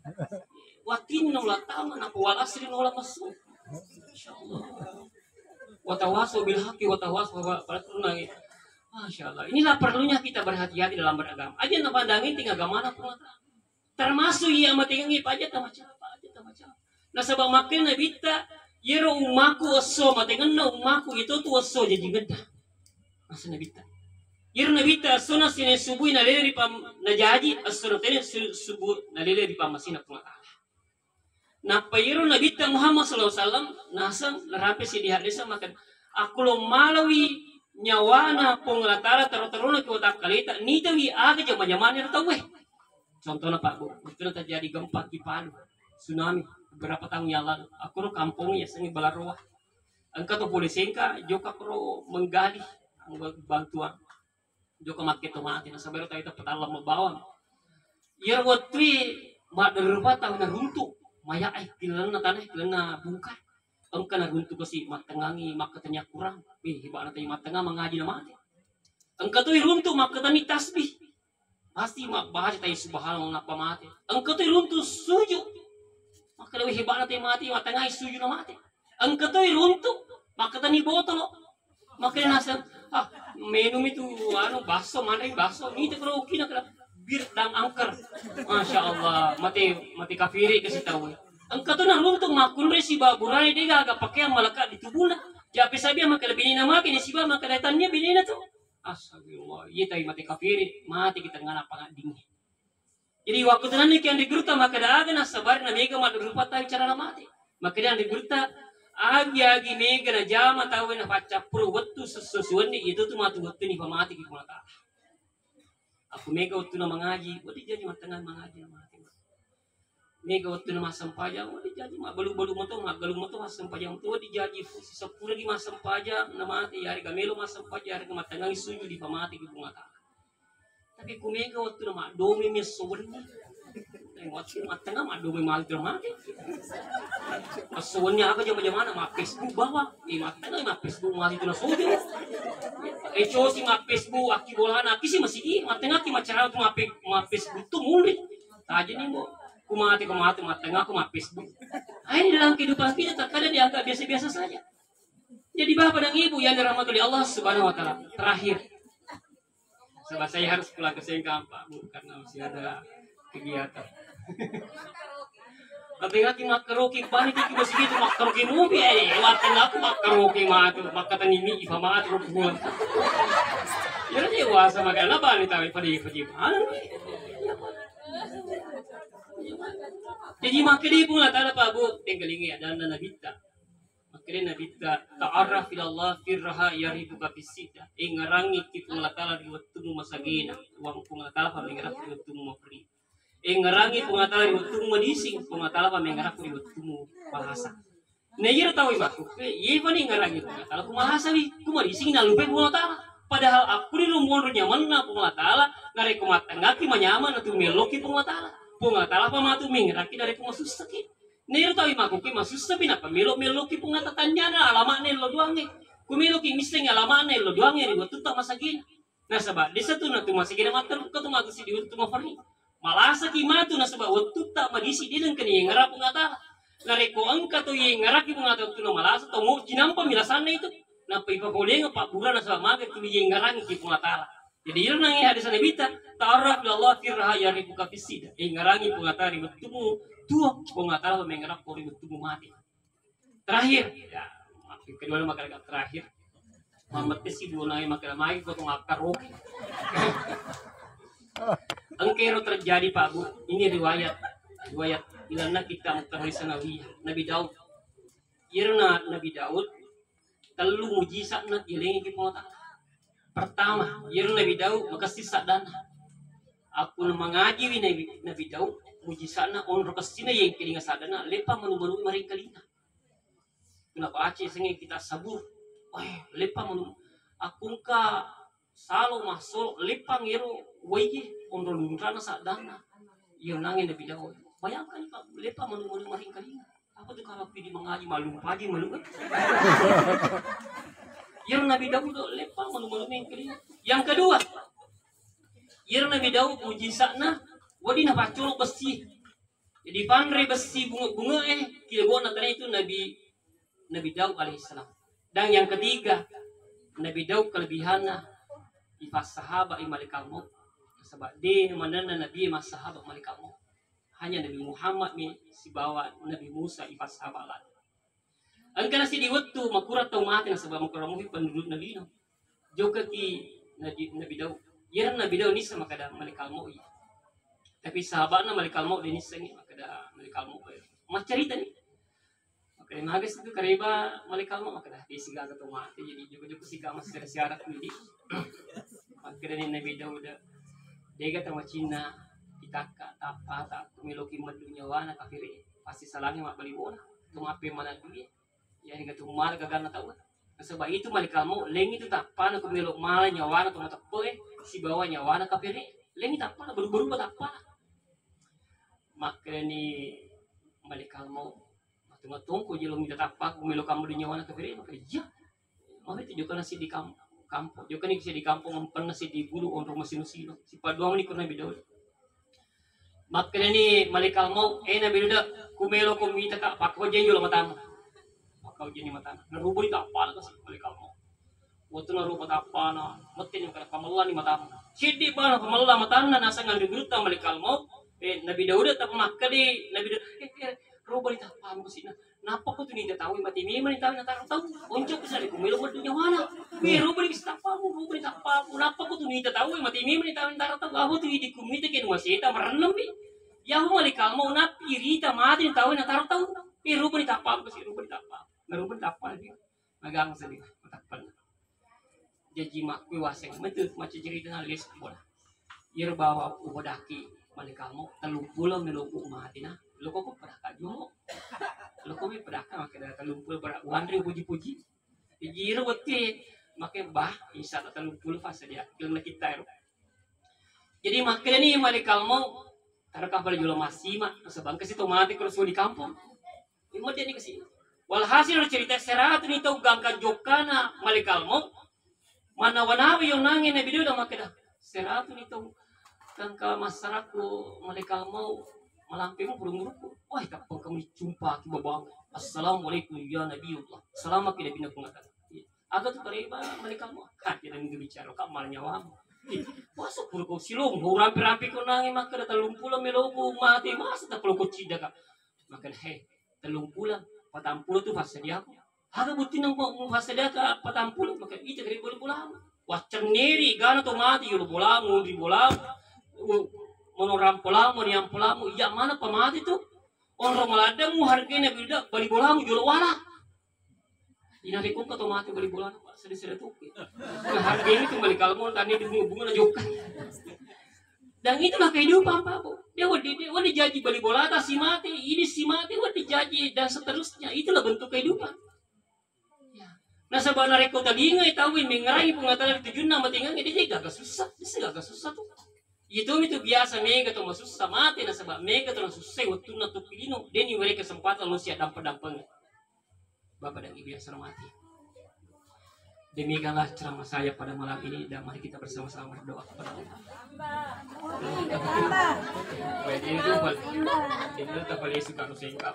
Watini nolak tama, nak wal asri nolak mesu. Masya Allah. Watawaso bil haki, watawaso pada tunang. Masya Allah. Inilah perlunya kita berhati-hati dalam beragama. Aja nak pandangin tinggal agama mana pun. Termasuk yang matingi aja tak macam. Nah sebab makin nabi ta yero umaku oso matingan na umaku itu tu oso jadi geda. Masa nabi ta. Yero nabi ta sona sine subuh na lele pam na jadi asro tene subuh na lele pam masina pungata. Nah payero nabi ta Muhammad sallallahu alaihi wasallam nasang larape si di hadis makan aku lo malawi nyawana punglatara terus-terus ke otak kalita nitawi aga zaman-zaman tahu Contohnya Pak Bu, itu terjadi gempa di Palu, tsunami beberapa tahun yang lalu. Aku ro kampung ya, sengi Balaroa. Angka tuh polisi engka, joka pro menggali bantuan. Joka makai tomati, nah sabar tahu itu petala membawa. Ya waktu mak derupa tahun runtuh, maya kilana tanah kilana bungkai. Angka na runtuh kasi matengangi mak katanya kurang. Hibak nanti matengah mengaji nama. Angka tuh runtuh mak katanya tasbih. Pasti mak bahas tayi subhanallah apa mati. Engkau tu runtuh suju. Maka lebih hebat nanti mati, matengah suju na mati. Engkau tu runtuh, maka tani botol. Maka nasa minum itu bakso mana yang bakso ini tu kalau kina kena bir dan angker. Masya Allah, mati kafiri kasih tahu. Engkau tu nak runtuh makun resi baburani dia agak pakai melekat di tubuhnya. Jadi sabia maka lebih nama bini siba maka datangnya bini tu. Astagfirullah, iya tapi mati kafir, mati kita ngana pangat dingin. Jadi waktu itu nanti yang digurta maka dah agak nasabar na mega madu rupa tahu cara na mati. Maka dia yang digurta agi mega na jama tahu na baca pro waktu sesuatu ni itu tu matu waktu ni pamati kita mata. Aku mega waktu na mengaji, waktu jadi matangan mengaji na mati. Mega waktu na masam pajang, waktu jadi mak balu motor masam pajang tu dijaji sepuluh di masam pajang na mati hari gamelo masam pajang hari kematangan isuju di pamati kita mata. Tapi ku mega waktu na mak domi mes sowen Tengah madu memang mati. Asuannya apa jam-jamana ma Facebook bawa. Tengah ma Facebook mati tu na sojo. Si ma Facebook aki bola aki si masih tengah ki macara tu ma Facebook tu murid. Taji ni mo kumati tengah ku ma Facebook. Ini dalam kehidupan kita terkadang dianggap biasa-biasa saja. Jadi bapak dan ibu yang dirahmati oleh Allah Subhanahu wa taala. Terakhir. Sebab saya harus pulang ke Sengkang Pak Bu karena masih ada kegiatan. Ketika kita karaoke panik kita masih gitu karaoke movie waktu aku karaoke mah tu maka tani ni ifa mah tu buat. Ya ni wasa maka apa ni tahu pada mana. Jadi maka dia pun tak ada Pak Bu tinggalingi ada nabita. Makanya nabita ta'arraf ila Allah firraha yariduka fisida. Ngarangi kita ngatala di waktu masagina. Uang pengatala pa mengarap di waktu mafri. Ngarangi pengatala di waktu madising. Pengatala pa mengarap di waktu bahasa. Nayir tahu ibaku. Ye pa ni ngarangi pengatala kumahasa di kumadising na lupa pengatala. Padahal aku di lumbon nyaman na pengatala. Ngare kumatangaki manyaman atau meloki pengatala. Pengatala pa matu mengaraki dari kumasusaki. Nero tahu imaku ki masus sabi na pamilo ki pungatatanya na alamak ne lo duange. Kumilo ki misling alamak ne lo duange ribo tuta masagin. Na sabab desa tu na tu masagin mater ko tu matu si diut tu mafari. Malasa ki matu na sabab tuta magisi dilen kani ngara pungata. Nareko angka tu ye ngara ki pungata tu na malasa to mo jinampa milasan na itu. Na pa ipapole nga pa bulan na sabab maga tu ye ngara ki pungata. Jadi yun nang ihadis na bita ta'arraf ila Allah firraha yaribuka fisida. Ngarangi pungata ribo tumu tuh pengatala mengerap kori betul mati. Terakhir, ya, kedua nama kalian terakhir. Muhammad si dua nama kalian mai kau ngakar roki. Engkero terjadi Pak Bu. Ini riwayat ilana kita mutahris Nabi Daud. Irna Nabi Daud telu mujizat na ilengi ki pengatala. Pertama, irna Nabi Daud makasih sadana. Aku mengaji Nabi Daud mujizana onro kasina yang kelinga sadana lepa manu-manu maring kalina. Kenapa Aceh sengi kita sabur. Lepa manu akungka salo masuk lepa ngero waye onro lundrana sadana. Iyo nangin Nabi Daud. Bayangkan Pak, lepa manu-manu maring kalina. Apa tuh kalau pilih mengaji malum pagi malum. Iyo Nabi Daud lepa manu-manu maring kalina. Yang kedua, iyo Nabi Daud mujizana wadi na paculok besi. Jadi panre besi bunga kira gua natanya itu Nabi Daud alaihissalam. Dan yang ketiga, Nabi Daud kelebihannya ifas sahabat malikal maut. Sebab dia mana Nabi mas sahabat malikal maut. Hanya Nabi Muhammad ni si bawa Nabi Musa ifas sahabat lah. Angkana si di waktu makurat tau mati sebab makuramuhi penduduk Nabi no. Juga ki Nabi Daud. Ya Nabi Daud ni sama kada malikal maut. Tapi sahabatnya malikal maut ini sengi makada malikal maut. Mas cerita ni. Makada magas itu kareba malikal maut makada disiga ka mati jadi juga siga mas kada syarat ni. Makada ni Nabi Daud dega tama Cina itaka tapa ta kumiloki madunya wana kafiri pasti salangnya mak balibona tumape mana duit ya hingga tumal gagal na tahu. Sebab itu malikal maut leng itu tapa na kumilok mala nyawana tumatapoe si bawa nyawana kafiri leng tapa na buru-buru tapa. Maka ni malikal mau matong ko jelong minta tapak kumelo kamu di nyawa ke beri maka iya maka itu juga nasi di kampung juga ni di kampung mempen nasi di bulu on rumah sino si paduang ni kuna bidol maka ni malikal mau Nabi Daud kumelo ko minta ka pakko jenyo lo matama pakko jenyo matama narubo ita apa kasi malikal mau waktu narubo apa na matin yung kana pamalla ni matama sidi ba na pamalla matana nasa ngan dibuta malikal mau Nabi Daud tak makka di Nabi Daud roba ita paham ko sina napa ko tunida tahu mati mi man tahu na tahu onco ko sa ko melo mo dunya wana mi roba ni sta pa mo roba ita pa napa ko tunida tahu mati mi man tahu na tahu aho tu di kumita ke no sita maranam bi ya ho malikal mo na pirita mati tahu na tahu mi roba ita pa ko si roba ita pa na roba ita pa di magang sa di matakpan jadi mak ko waseng metu macam cerita na les bola ir bawa ubodaki malikal mau telumpul melupu mati na loko ko pada kajo loko mi pada ka makada telumpul pada wandri puji-puji jiro beti make bah isa telumpul fase dia kilna kita ero jadi makada ni malikal mau Karena kapal jual masih mak sebang ke situ mati kalau semua di kampung. Ini dia nih ke sini. Walhasil cerita serat ini tahu gangkan jokana malikal mau mana wanawi yang nangin na video dah makeda. Serat ini tahu gangka masyarakat malikal mau malamping burung-burung. Wah kapal kami jumpa ki babang. Assalamualaikum ya Nabiullah. Selamat tidak bina pengatakan. Agak tu kariba malikal mau. Kita nggak bicara kamar nyawa. Masuk puluh kau silong, kau rapi-rapi kau nangis maka dah telung pulang meloku mati masa tak perlu kau cida kak. Maka telung pulang, patang pulang tu fase dia aku. Agak butin nang mau fase dia kak patang pulang maka itu kali boleh pulang. Wah cerneri, gana tu mati yulu bolam, di bolam, menoram polam, meniam polam, iya mana pemati tu? Orang malada mu harganya beda, balik bolam jual wala. Inari ko to mati balik bola pak sedih tuh. Harga ini kembali kalau tadi di bunga juga. Dan itulah kehidupan pak bu. Dia wadi jaji balik bola atas si mati, ini si mati wadi jaji dan seterusnya. Itulah bentuk kehidupan. Nah sebenarnya kau tadi nggak tahu ini mengerai pengetahuan tujuan nama tinggal ini dia gak susah, dia gak susah tuh. Itu biasa mega tuh susah mati nah sebab mega tuh susah waktu nato pilino. Dia nih mereka kesempatan lu siap dampak-dampaknya. Bapak dan Ibu yang saya hormati. Demikianlah ceramah saya pada malam ini dan mari kita bersama-sama berdoa kepada Allah. Baik itu ini tak boleh suka nusengkap.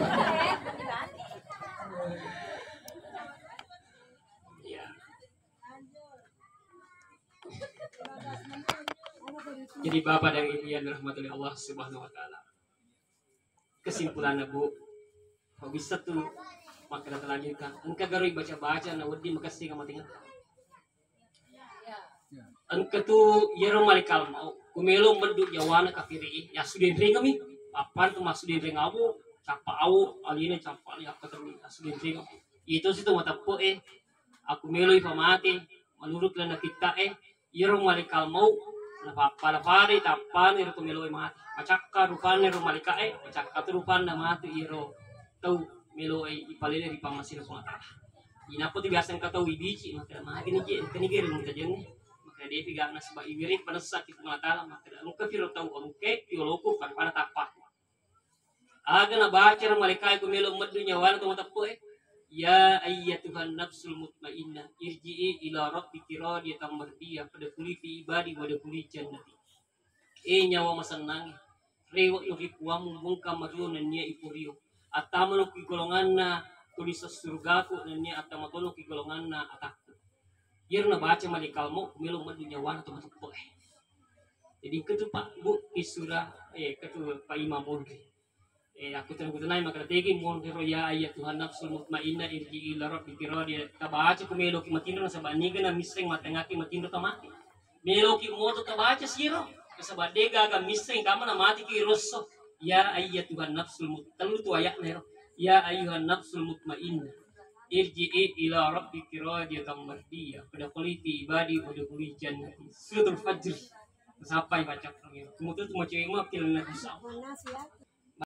Ya. Jadi Bapak dan Ibu yang dirahmati Allah Subhanahu wa taala. Kesimpulannya Bu, kok bisa tuh maka kita lanjutkan. Engkau garui baca-baca na wedi makasih kamu tinggal. Engkau tu yero malikal mau kumelo menduk jawana kafiri ya sudah ring kami. Apa tu maksud ring awu? Capa awu alina capa ali apa terus sudah ring. Itu situ mata po aku melo ipamati menurut lana kita yero malikal mau na pala pare tapan yero kumelo mati. Macakka rupane ro malika macakka tu rupana mati yero tau melo ipalele di pamasin ko ata. Ina po ti biasa ka taw ibici maka mahagi ni kanigir mo ta jenne. Maka dia piga na sa ibiri panasa ki ko ata maka ang ka firo taw ang ke yoloko para tapak. Aga na baca ng malika ko melo maddu nyawa to matappo Ya ayyatuhan nafsul mutmainnah irji'i ila rabbiki radiyatan mardiyah fadkhuli fi ibadi wa dkhuli jannati. Nyawa masanang rewa yung ikuwamu mungka marunan niya ipurio. At tama no kigolongan na tulis sa surgaku na niya at tama no kigolongan na atakku. Yer na baca malikal mo, kumilong madunyawan at tumatukpo Jadi ketu pak bu isura ketu pak imam mondri. Aku tunay makategi mondri ya ayat Tuhan nafsul mutmainnah irji ila rabbiki radiyah. Kabaca kumilo ki matindro sa baniga na miseng matengaki matindro tamati. Milo ki moto kabaca siro. Kasabadega ga miseng kama na mati ki rosso. Ya ayyatuhan nafsul mutmainnah ya ayyuhan nafsul mutmainnah irji'i ila rabbiki radiyatan mardiyah fadkhuli fi ibadi wa dkhuli jannati. Suratul Fajr sampai baca kemudian tu macam mana kilna bisa